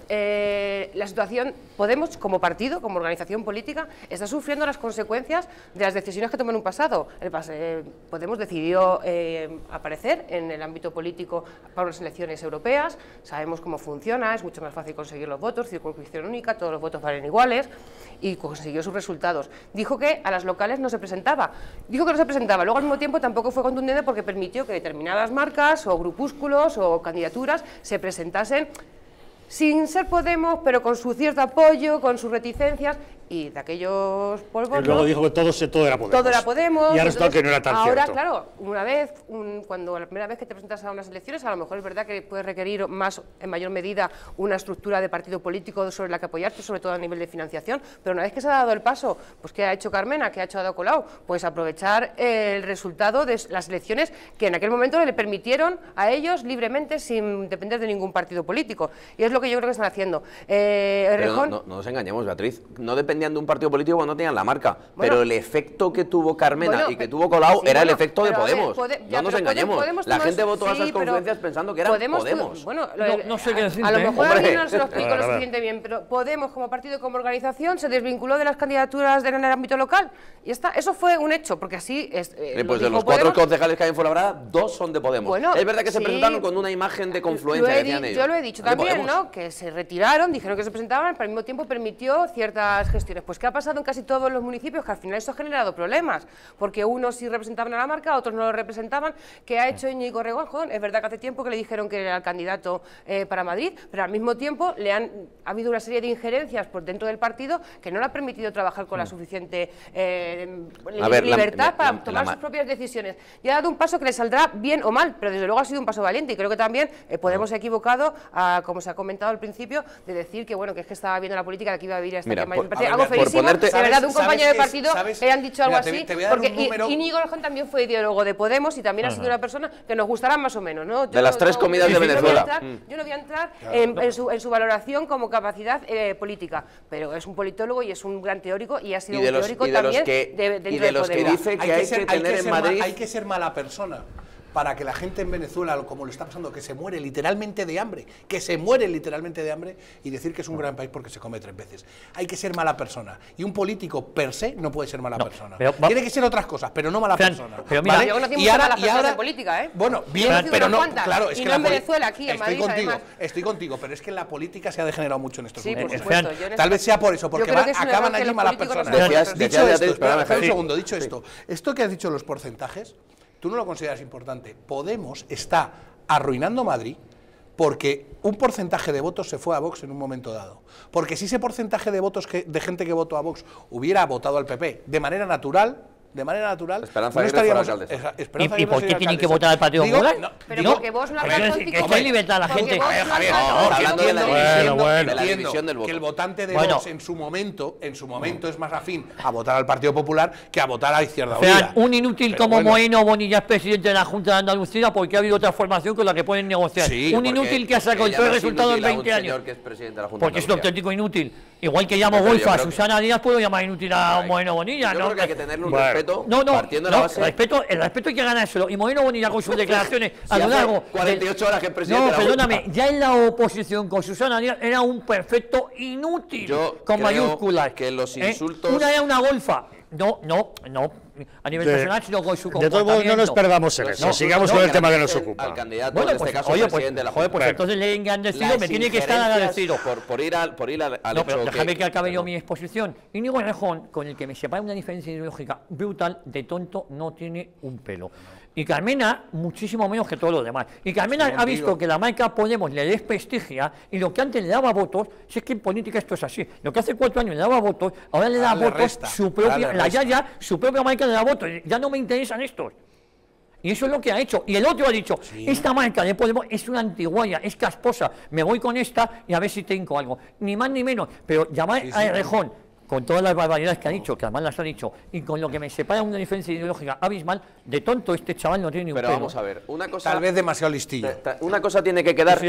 La situación, Podemos como partido, como organización política, está sufriendo las consecuencias de las decisiones que tomó en un pasado. Podemos decidió aparecer en el ámbito político para unas elecciones europeas, sabemos cómo funciona, es mucho más fácil conseguir los votos, circunscripción única, todos los votos valen iguales, y consiguió sus resultados. Dijo que a las locales no se presentaba, luego al mismo tiempo tampoco fue contundente porque permitió que determinadas marcas o grupúsculos o candidaturas se presentasen sin ser Podemos, pero con su cierto apoyo, con sus reticencias, y de aquellos polvos... Y luego dijo que todo era Podemos. Todo era Podemos. Y ahora está que no era tan ahora, cierto. Claro, cuando la primera vez que te presentas a unas elecciones, a lo mejor es verdad que puedes requerir en mayor medida, una estructura de partido político sobre la que apoyarte, sobre todo a nivel de financiación, pero una vez que se ha dado el paso, pues ¿qué ha hecho Carmena? ¿Qué ha hecho Ada Colau? Pues aprovechar el resultado de las elecciones que en aquel momento le permitieron a ellos libremente, sin depender de ningún partido político. Y es lo que yo creo que están haciendo. Pero no nos engañemos, Beatriz, no dependían de un partido político cuando no tenían la marca, pero el efecto que tuvo Carmena y que tuvo Colau era el efecto de Podemos. No nos engañemos, la gente votó a esas confluencias pensando que eran Podemos. Bueno, no sé qué decirte. A lo mejor a mí no se lo explico lo suficiente bien, pero Podemos como partido y como organización se desvinculó de las candidaturas en el ámbito local, y eso fue un hecho, porque así es. Pues de los 4 concejales que hay en Fuenlabrada, 2 son de Podemos. Bueno, es verdad que se presentaron con una imagen de confluencia, decían ellos. Yo lo he dicho también, ¿no? Que se retiraron, dijeron que se presentaban, pero al mismo tiempo permitió ciertas gestiones. Pues ¿qué ha pasado en casi todos los municipios? Que al final eso ha generado problemas, porque unos sí representaban a la marca, otros no lo representaban. ¿Qué ha hecho Íñigo Rejón? Es verdad que hace tiempo que le dijeron que era el candidato para Madrid, pero al mismo tiempo ha habido una serie de injerencias por dentro del partido que no le ha permitido trabajar con la suficiente libertad para tomar sus propias decisiones. Y ha dado un paso que le saldrá bien o mal, pero desde luego ha sido un paso valiente, y creo que también Podemos se ha equivocado, como se ha comentado al principio, de decir que bueno, que es que estaba viendo la política de que iba a vivir hasta que me parece algo feísimo, de verdad, de un compañero de partido que han dicho algo así, porque Íñigo Rejón también fue ideólogo de Podemos y también ha sido una persona que nos gustará más o menos, ¿no? De las 3 comidas de Venezuela. Yo no voy a entrar en su valoración como capacidad política, pero es un politólogo y es un gran teórico, y ha sido un teórico también dentro de Podemos. Que dice que hay que tener en Madrid... Hay que ser mala persona para que la gente en Venezuela, como le está pasando, que se muere literalmente de hambre, y decir que es un gran país porque se come 3 veces. Hay que ser mala persona. Y un político per se no puede ser mala persona. Tiene que ser otras cosas, pero no mala persona. Pero mira, ¿vale? Y ahora en política, ¿eh? Bueno, bien, pero no, claro, es y que no en Venezuela, aquí en Madrid, estoy contigo, pero es que la política se ha degenerado mucho en estos momentos. Sí, por supuesto. Tal vez sea por eso, porque acaban allí malas personas. Dicho esto, esto que has dicho los porcentajes, ¿tú no lo consideras importante? Podemos está arruinando Madrid porque un porcentaje de votos se fue a Vox en un momento dado. Porque si ese porcentaje de votos de gente que votó a Vox hubiera votado al PP de manera natural, Esperanza no Aguirre estaríamos... fuera alcaldesa. ¿Y por qué tienen que votar al Partido Popular? Pero porque vos no hablas con que hay libertad a la gente. Javier, hablando de la división del voto. Que el votante de Vox en su momento es más afín a votar al Partido Popular que a votar a la Izquierda Unida. Un inútil como Moreno Bonilla es presidente de la Junta de Andalucía porque ha habido otra formación con la que pueden negociar. Un inútil que ha sacado el peor resultado en 20 años. Porque es un auténtico inútil. Igual que llamo golfa a Susana Díaz, puedo llamar inútil a Moreno Bonilla. Yo creo que hay que tenerle un respeto. Partiendo de la base. El respeto hay que ganárselo. Y Moreno Bonilla con sus declaraciones a lo largo. 48 horas que es presidente. No, perdóname, ya en la oposición con Susana Díaz era un perfecto inútil. Con mayúsculas. Que los insultos. Una era una golfa. No. A nivel personal, sino con su comportamiento. De todos modos, no nos perdamos en eso. Sigamos con el tema que nos ocupa. Al candidato, en este caso, presidente de la Junta. Pues entonces le he engrandecido, me tiene que estar agradecido. Por ir al no, pero déjame que acabe yo mi exposición. Íñigo Errejón, con el que me separa una diferencia ideológica brutal, de tonto no tiene un pelo. Y Carmena, muchísimo menos que todos los demás. Y Carmena ha visto que la marca Podemos le desprestigia y lo que antes le daba votos, si es que en política esto es así, lo que hace 4 años le daba votos, ahora le da votos su propia, su propia marca le da votos, ya no me interesan estos. Y eso es lo que ha hecho. Y el otro ha dicho, esta marca de Podemos es una antiguaya, es casposa, me voy con esta y a ver si tengo algo. Ni más ni menos, pero llamar a Errejón, con todas las barbaridades que ha dicho, que además las ha dicho, y con lo que me separa una diferencia ideológica abismal, de tonto este chaval no tiene ni un pelo. Pero vamos a ver, una cosa... Tal vez demasiado listillo. Una cosa tiene que quedar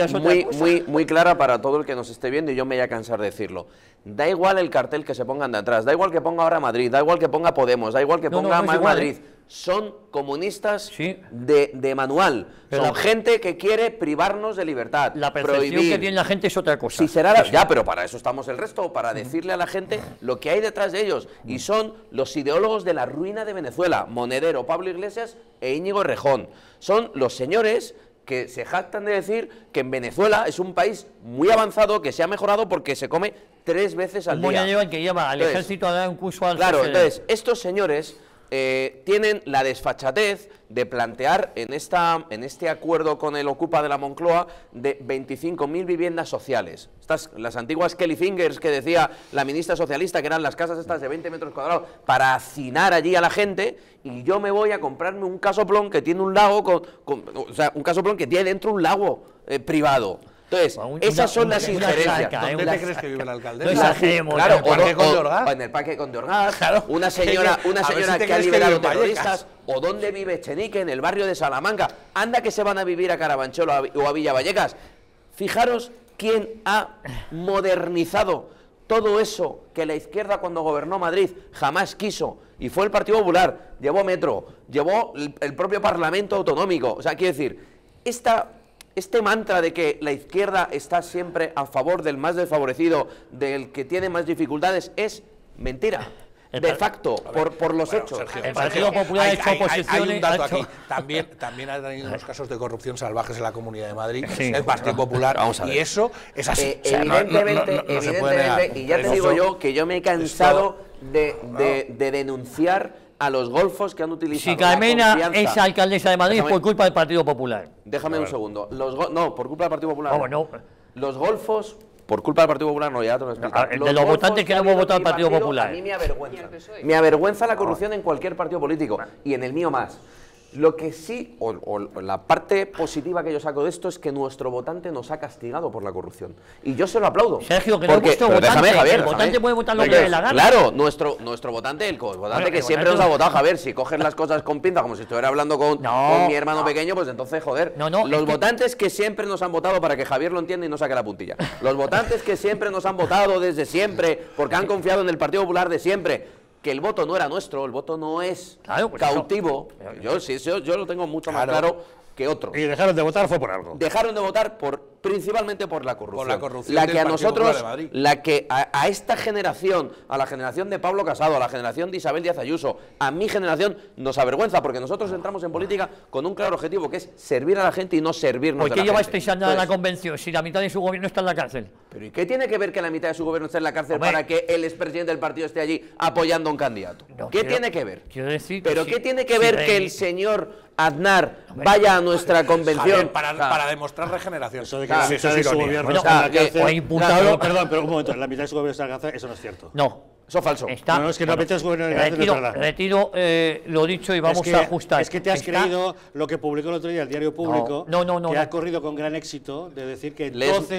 muy clara para todo el que nos esté viendo, y yo me voy a cansar de decirlo. Da igual el cartel que se pongan de atrás, da igual que ponga ahora Madrid, da igual que ponga Podemos, da igual que ponga Más Madrid. Son comunistas de manual. Son gente que quiere privarnos de libertad. La percepción que tiene la gente es otra cosa. Si será ya, pero para eso estamos el resto, para decirle a la gente lo que hay detrás de ellos. Y son los ideólogos de la ruina de Venezuela, Monedero, Pablo Iglesias e Íñigo Errejón. Son los señores que se jactan de decir que en Venezuela es un país muy avanzado, que se ha mejorado porque se come 3 veces al día. Monedero el que lleva al ejército a dar un curso al Claro, entonces, estos señores... tienen la desfachatez de plantear en este acuerdo con el Ocupa de la Moncloa de 25.000 viviendas sociales. Estas, las antiguas Kelly Fingers que decía la ministra socialista, que eran las casas estas de 20 metros cuadrados, para hacinar allí a la gente, y yo me voy a comprarme un casoplón que tiene un lago, o sea, un casoplón que tiene dentro un lago privado. Entonces, esas son las injerencias. ¿Dónde te crees que vive el alcalde? Claro, en el Parque Conde Orgaz, una señora que ha liberado terroristas, o dónde vive Echenique, en el barrio de Salamanca. Anda que se van a vivir a Carabanchel o a Villa Vallecas. Fijaros quién ha modernizado todo eso que la izquierda cuando gobernó Madrid jamás quiso, y fue el Partido Popular. Llevó metro, llevó el propio Parlamento Autonómico. O sea, quiero decir, este mantra de que la izquierda está siempre a favor del más desfavorecido, del que tiene más dificultades, es mentira. De facto, por los hechos. Sergio, el Partido Popular ha hecho oposiciones. Hay un dato aquí. También ha tenido unos casos de corrupción salvajes en la Comunidad de Madrid, el Partido Popular, y eso es así. Evidentemente, y ya te digo yo que yo me he cansado de denunciar a los golfos que han utilizado. Si Carmena es alcaldesa de Madrid, es por culpa del Partido Popular. Déjame un segundo. No, por culpa del Partido Popular. No. Los golfos, por culpa del Partido Popular, no, ya te lo explico. De los votantes que no hemos votado al Partido Popular. A mí me avergüenza. Me avergüenza la corrupción en cualquier partido político, y en el mío más. Lo que sí, o la parte positiva que yo saco de esto, es que nuestro votante nos ha castigado por la corrupción. Y yo se lo aplaudo. Sergio, que no es vuestro votante. Javier, el votante puede votar lo que le dé la gana. Claro, nuestro votante, el votante que siempre nos ha votado, Javier, si coges las cosas con pinza, como si estuviera hablando con mi hermano pequeño, pues entonces, joder. Los votantes que siempre nos han votado, para que Javier lo entienda y no saque la puntilla. Los votantes que siempre nos han votado desde siempre, porque han confiado en el Partido Popular de siempre, que el voto no era nuestro, el voto no es cautivo. Yo lo tengo mucho más claro que otros. Y dejaron de votar fue por algo. Dejaron de votar principalmente por la corrupción. Por la corrupción la que a nosotros, la que a esta generación, a la generación de Pablo Casado, a la generación de Isabel Díaz Ayuso, a mi generación, nos avergüenza, porque nosotros entramos en política con un claro objetivo, que es servir a la gente y no servirnos de la gente. ¿Por qué lleváis 6 años a la convención si la mitad de su gobierno está en la cárcel? ¿Pero y qué tiene que ver que la mitad de su gobierno esté en la cárcel para que el expresidente del partido esté allí apoyando a un candidato? ¿Qué tiene que ver? Quiero decir ¿Pero qué tiene que ver que el señor Aznar vaya a nuestra convención? Para demostrar regeneración. Eso de que la mitad de su gobierno está en la cárcel. Perdón, pero un momento, la mitad de su gobierno está en la cárcel, eso no es cierto. No. Eso es falso. No, es que la mitad de su gobierno en la cárcel no es verdad. Retiro lo dicho y vamos a ajustar. Es que te has creído lo que publicó el otro día el Diario Público, que ha corrido con gran éxito de decir que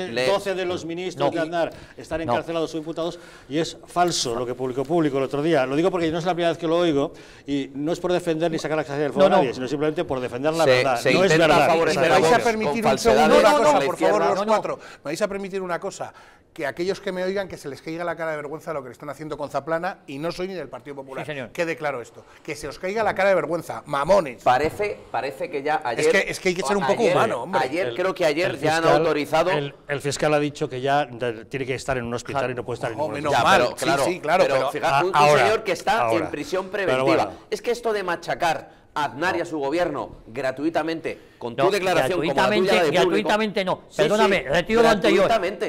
12 de los ministros de Aznar están encarcelados o imputados, y es falso lo que publicó Público el otro día. Lo digo porque no es la primera vez que lo oigo, y no es por defender ni sacar la casa del fuego a nadie, sino simplemente por defender la verdad. No es verdad. ¿Me vais a permitir un segundo una cosa, por favor, los cuatro? ¿Me vais a permitir una cosa? Que aquellos que me oigan, que se les caiga la cara de vergüenza lo que le están haciendo con Zaplana, y no soy ni del Partido Popular. Quede claro esto. Que se os caiga la cara de vergüenza, mamones. Parece que ya ayer... Es que hay que ser un poco humano, hombre. Creo que ayer ya han autorizado... El fiscal ha dicho que ya tiene que estar en un hospital y no puede estar en ningún menos mal, claro. Pero fíjate, un señor que está en prisión preventiva. Es que esto de machacar a Aznar y a su gobierno gratuitamente, con tu declaración como la tuya de gratuitamente no. Perdóname, retiro lo anterior.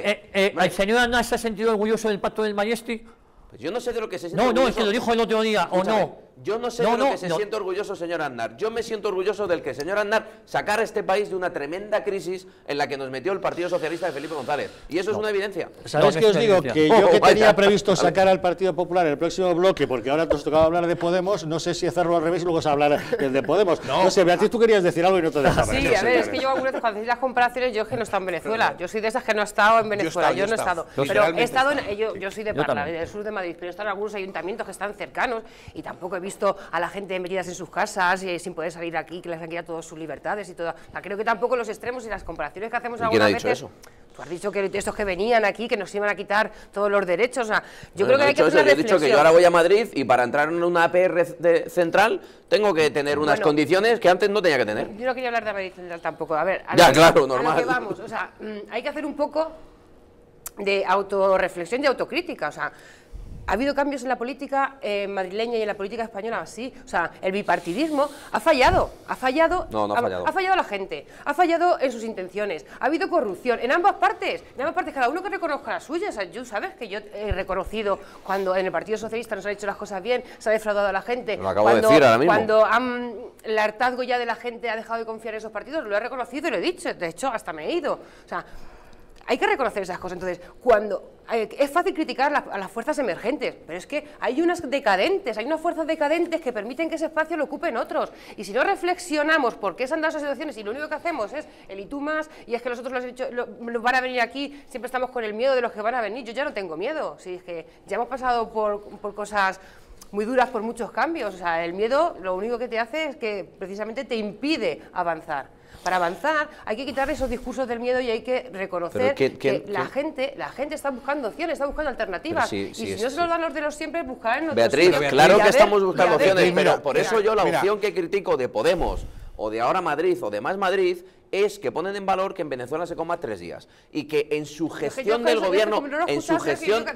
¿El señor Aznar se ha sentido orgulloso del pacto del Mayesti? Pues yo no sé de lo que se siente orgulloso. No, es que lo dijo el otro día, ¿o no? Yo no sé de lo que se siente orgulloso señor Aznar. Yo me siento orgulloso del que el señor Aznar sacara a este país de una tremenda crisis en la que nos metió el Partido Socialista de Felipe González. Y eso es una evidencia. ¿Sabéis qué os digo? Que yo que tenía previsto sacar al Partido Popular en el próximo bloque, porque ahora nos tocaba hablar de Podemos, no sé si hacerlo al revés y luego hablar de Podemos. No sé, Beatriz, tú querías decir algo y no te dejaba. Sí, a ver, es que yo algunas veces cuando hacéis las comparaciones, yo es que no he estado en Venezuela. Yo soy de esas que no he estado en Venezuela. Yo no he estado. Pero he estado en... Yo soy de Parla, del sur de Madrid, pero he estado en algunos ayuntamientos que están cercanos y tampoco he visto a la gente metidas en sus casas y sin poder salir aquí, que les han quitado todas sus libertades y todo. O sea, creo que tampoco los extremos y las comparaciones que hacemos algunas veces... ¿Quién ha dicho eso? Tú has dicho que estos que venían aquí, que nos iban a quitar todos los derechos. O sea, yo creo que hay que hacer una reflexión. Yo he dicho que yo ahora voy a Madrid y para entrar en una APR central tengo que tener unas condiciones que antes no tenía que tener. Yo no quería hablar de Madrid central tampoco. A ver, claro, normal. A lo que vamos. O sea, hay que hacer un poco de autorreflexión y autocrítica. O sea, ¿ha habido cambios en la política madrileña y en la política española? Sí. O sea, el bipartidismo ha fallado. Ha fallado. No ha fallado. Ha fallado la gente. Ha fallado en sus intenciones. Ha habido corrupción en ambas partes. Cada uno que reconozca la suya. O sea, yo, ¿sabes? Que yo he reconocido cuando en el Partido Socialista no se han hecho las cosas bien, se ha defraudado a la gente. Lo acabo de decir ahora mismo. Cuando el hartazgo ya de la gente ha dejado de confiar en esos partidos, lo he reconocido y lo he dicho. De hecho, hasta me he ido. O sea, hay que reconocer esas cosas. Entonces, es fácil criticar a las fuerzas emergentes, pero es que hay unas fuerzas decadentes que permiten que ese espacio lo ocupen otros. Y si no reflexionamos por qué se han dado esas situaciones y lo único que hacemos es el y tú más, y es que los otros van a venir aquí, siempre estamos con el miedo de los que van a venir. Yo ya no tengo miedo. Si es que ya hemos pasado por cosas muy duras, por muchos cambios. O sea, el miedo lo único que te hace es que precisamente te impide avanzar. Para avanzar hay que quitar esos discursos del miedo y hay que reconocer que la gente está buscando opciones, está buscando alternativas. Y si no se nos dan los de los siempre, buscar en otros sitios. Beatriz, claro que estamos buscando opciones, pero por eso yo la opción que critico de Podemos o de Ahora Madrid o de Más Madrid es que ponen en valor que en Venezuela se coma 3 días y que en su gestión del gobierno, en su gestión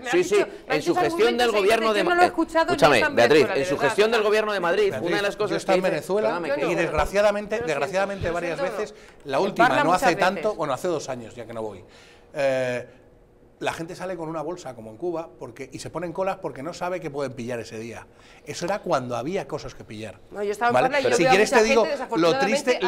del gobierno de Madrid, escúchame, Beatriz, en su gestión del gobierno de Madrid, una de las cosas que está en Venezuela y desgraciadamente varias veces, la última no hace tanto, bueno, hace 2 años ya que no voy. La gente sale con una bolsa, como en Cuba, y se ponen colas porque no sabe que pueden pillar ese día. Eso era cuando había cosas que pillar. No, yo estaba en Parla y yo si quieres te digo, lo triste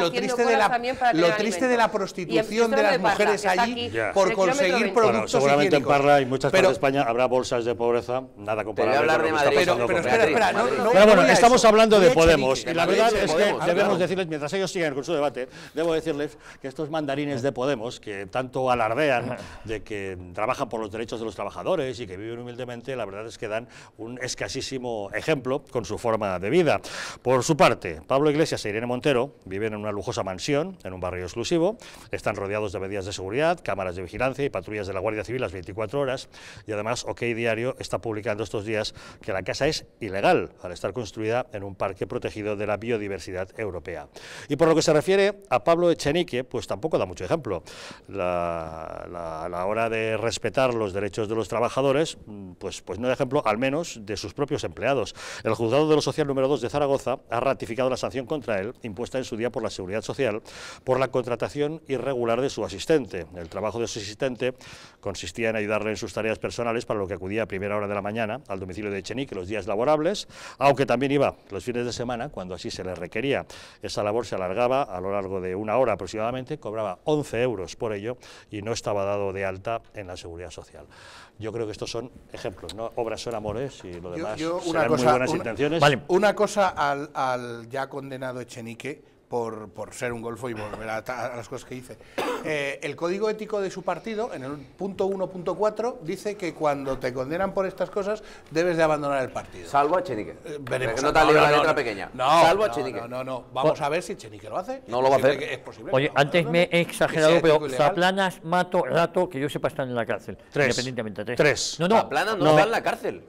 de la prostitución de las mujeres allí por conseguir productos seguramente en Parla y muchas partes de España habrá bolsas de pobreza, nada comparable con lo que está pasando con Madrid. Pero bueno, estamos hablando de Podemos y la verdad es que debemos decirles, mientras ellos siguen con su debate, debo decirles que estos mandarines de Podemos, que tanto alardean de que trabajan por los derechos de los trabajadores y que viven humildemente, la verdad es que dan un escasísimo ejemplo con su forma de vida. Por su parte, Pablo Iglesias e Irene Montero viven en una lujosa mansión, en un barrio exclusivo, están rodeados de medidas de seguridad, cámaras de vigilancia y patrullas de la Guardia Civil las 24 horas, y además OK Diario está publicando estos días que la casa es ilegal al estar construida en un parque protegido de la biodiversidad europea. Y por lo que se refiere a Pablo Echenique, pues tampoco da mucho ejemplo. La hora de respetar respetar los derechos de los trabajadores, pues no de ejemplo, al menos, de sus propios empleados. El Juzgado de lo Social número 2 de Zaragoza ha ratificado la sanción contra él, impuesta en su día por la Seguridad Social, por la contratación irregular de su asistente. El trabajo de su asistente consistía en ayudarle en sus tareas personales, para lo que acudía a primera hora de la mañana al domicilio de Echenique los días laborables, aunque también iba los fines de semana, cuando así se le requería. Esa labor se alargaba a lo largo de una hora aproximadamente, cobraba 11 euros por ello y no estaba dado de alta en la Seguridad Social. Yo creo que estos son ejemplos, ¿no? Obras son amores y lo demás serán muy buenas intenciones. Vale. Una cosa al ya condenado Echenique por ser un golfo y volver a las cosas que dice. El código ético de su partido, en el punto 1.4, dice que cuando te condenan por estas cosas debes de abandonar el partido. Salvo a Echenique. Veremos. No te ha leído la letra pequeña. Salvo a Echenique. No. Vamos a ver si Echenique lo hace. No lo va a hacer. Es posible. Oye, antes me he exagerado, pero Zaplanas, Mato, Rato, que yo sepa, están en la cárcel. 3. Independientemente. 3. No. Zaplana no está en la cárcel.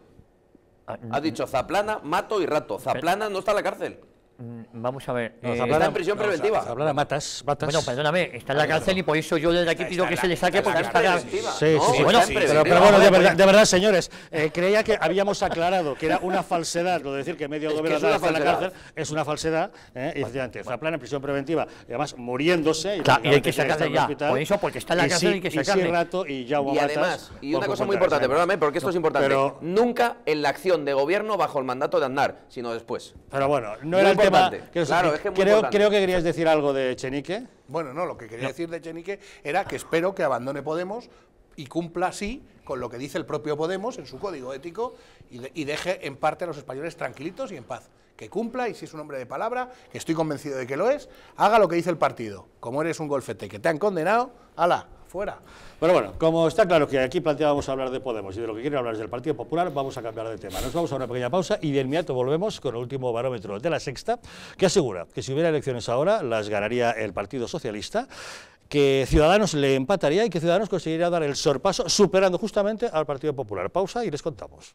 Ha dicho Zaplana, Mato y Rato. Zaplana no está en la cárcel. Vamos a ver. Está en prisión preventiva. Zaplana matas. Bueno, perdóname, está en la cárcel y por eso yo desde aquí pido que se le saque porque está preventiva. Sí. Bueno, pero bueno, de verdad, señores, creía que habíamos aclarado que era una falsedad lo de decir que medio gobierno está en la cárcel, es una falsedad, y efectivamente, Zaplana en prisión preventiva, y además muriéndose, y hay que sacarle ya, por eso, porque está en la cárcel y que sacarle. Y además, y una cosa muy importante, perdóname, porque esto es importante, nunca en la acción de gobierno bajo el mandato de Aznar, sino después. Pero bueno, no era el tema. Claro, creo que querías decir algo de Echenique. Bueno, no, lo que quería decir de Echenique era que espero que abandone Podemos y cumpla así con lo que dice el propio Podemos en su código ético y deje en parte a los españoles tranquilitos y en paz. Que cumpla, y si es un hombre de palabra, que estoy convencido de que lo es, haga lo que dice el partido. Como eres un golfete que te han condenado, ¡hala! Fuera. Pero bueno, como está claro que aquí planteábamos hablar de Podemos y de lo que quieren hablar es del Partido Popular, vamos a cambiar de tema. Nos vamos a una pequeña pausa y de inmediato volvemos con el último barómetro de La Sexta, que asegura que si hubiera elecciones ahora, las ganaría el Partido Socialista, que Ciudadanos le empataría y que Ciudadanos conseguiría dar el sorpaso superando justamente al Partido Popular. Pausa y les contamos.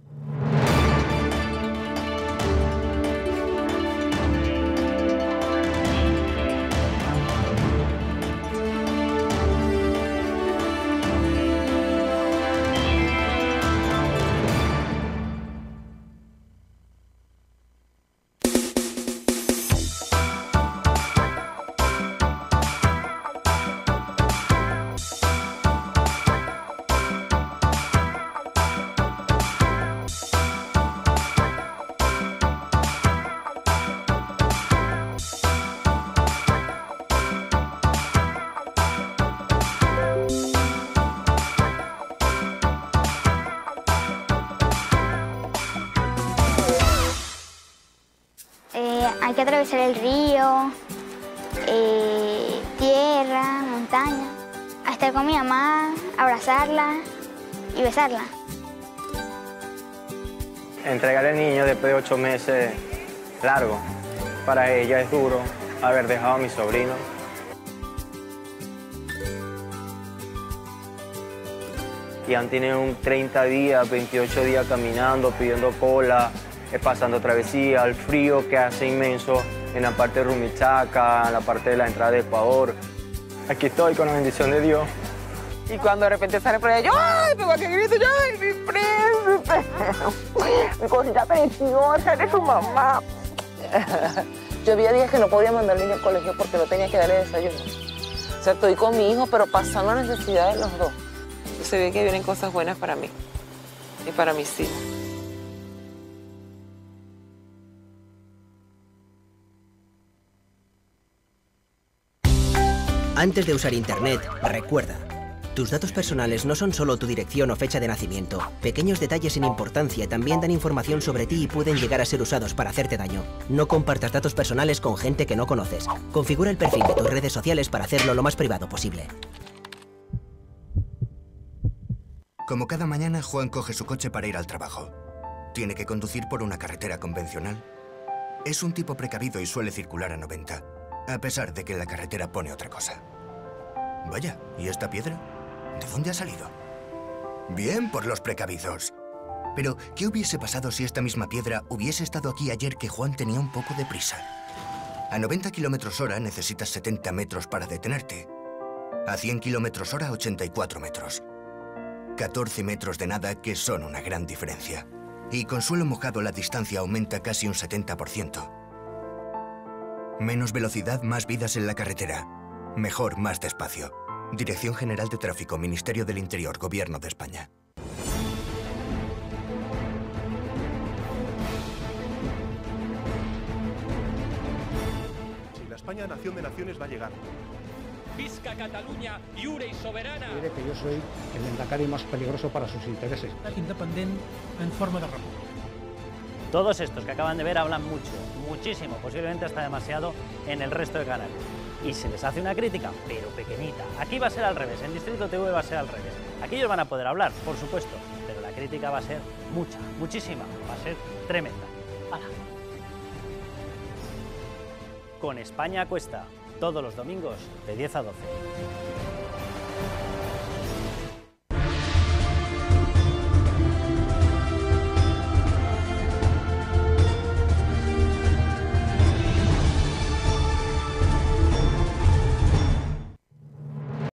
Hay que atravesar el río, tierra, montaña, a estar con mi mamá, abrazarla y besarla. Entregar al niño después de 8 meses, largo. Para ella es duro haber dejado a mi sobrino. Y han tenido 30 días, 28 días caminando, pidiendo cola, pasando travesía, el frío que hace inmenso en la parte de Rumichaca, en la parte de la entrada de Ecuador. Aquí estoy con la bendición de Dios. Y cuando de repente sale por allá, yo, ¡ay! Pegó que grito, yo, ¡ay, mi príncipe! Mi cosita preciosa, eres su mamá. Yo había días que no podía mandar al niño al colegio porque no tenía que darle desayuno. O sea, estoy con mi hijo, pero pasando necesidades los dos. Se ve que vienen cosas buenas para mí y para mis hijos. Antes de usar Internet, recuerda, tus datos personales no son solo tu dirección o fecha de nacimiento. Pequeños detalles sin importancia también dan información sobre ti y pueden llegar a ser usados para hacerte daño. No compartas datos personales con gente que no conoces. Configura el perfil de tus redes sociales para hacerlo lo más privado posible. Como cada mañana, Juan coge su coche para ir al trabajo. Tiene que conducir por una carretera convencional. Es un tipo precavido y suele circular a 90, a pesar de que la carretera pone otra cosa. Vaya, ¿y esta piedra? ¿De dónde ha salido? Bien por los precavidos. Pero, ¿qué hubiese pasado si esta misma piedra hubiese estado aquí ayer que Juan tenía un poco de prisa? A 90 km/h necesitas 70 metros para detenerte. A 100 km/h, 84 metros. 14 metros de nada que son una gran diferencia. Y con suelo mojado la distancia aumenta casi un 70%. Menos velocidad, más vidas en la carretera. Mejor, más despacio. Dirección General de Tráfico, Ministerio del Interior, Gobierno de España. Si la España nación de naciones va a llegar. Visca Catalunya, lliure i soberana. Diré que yo soy el Lehendakari más peligroso para sus intereses. Independent en forma de república. Todos estos que acaban de ver hablan mucho, muchísimo, posiblemente hasta demasiado en el resto de canales. Y se les hace una crítica, pero pequeñita. Aquí va a ser al revés, en Distrito TV va a ser al revés. Aquí ellos van a poder hablar, por supuesto, pero la crítica va a ser mucha, muchísima, va a ser tremenda. ¡Hala! Con España a cuesta, todos los domingos de 10 a 12.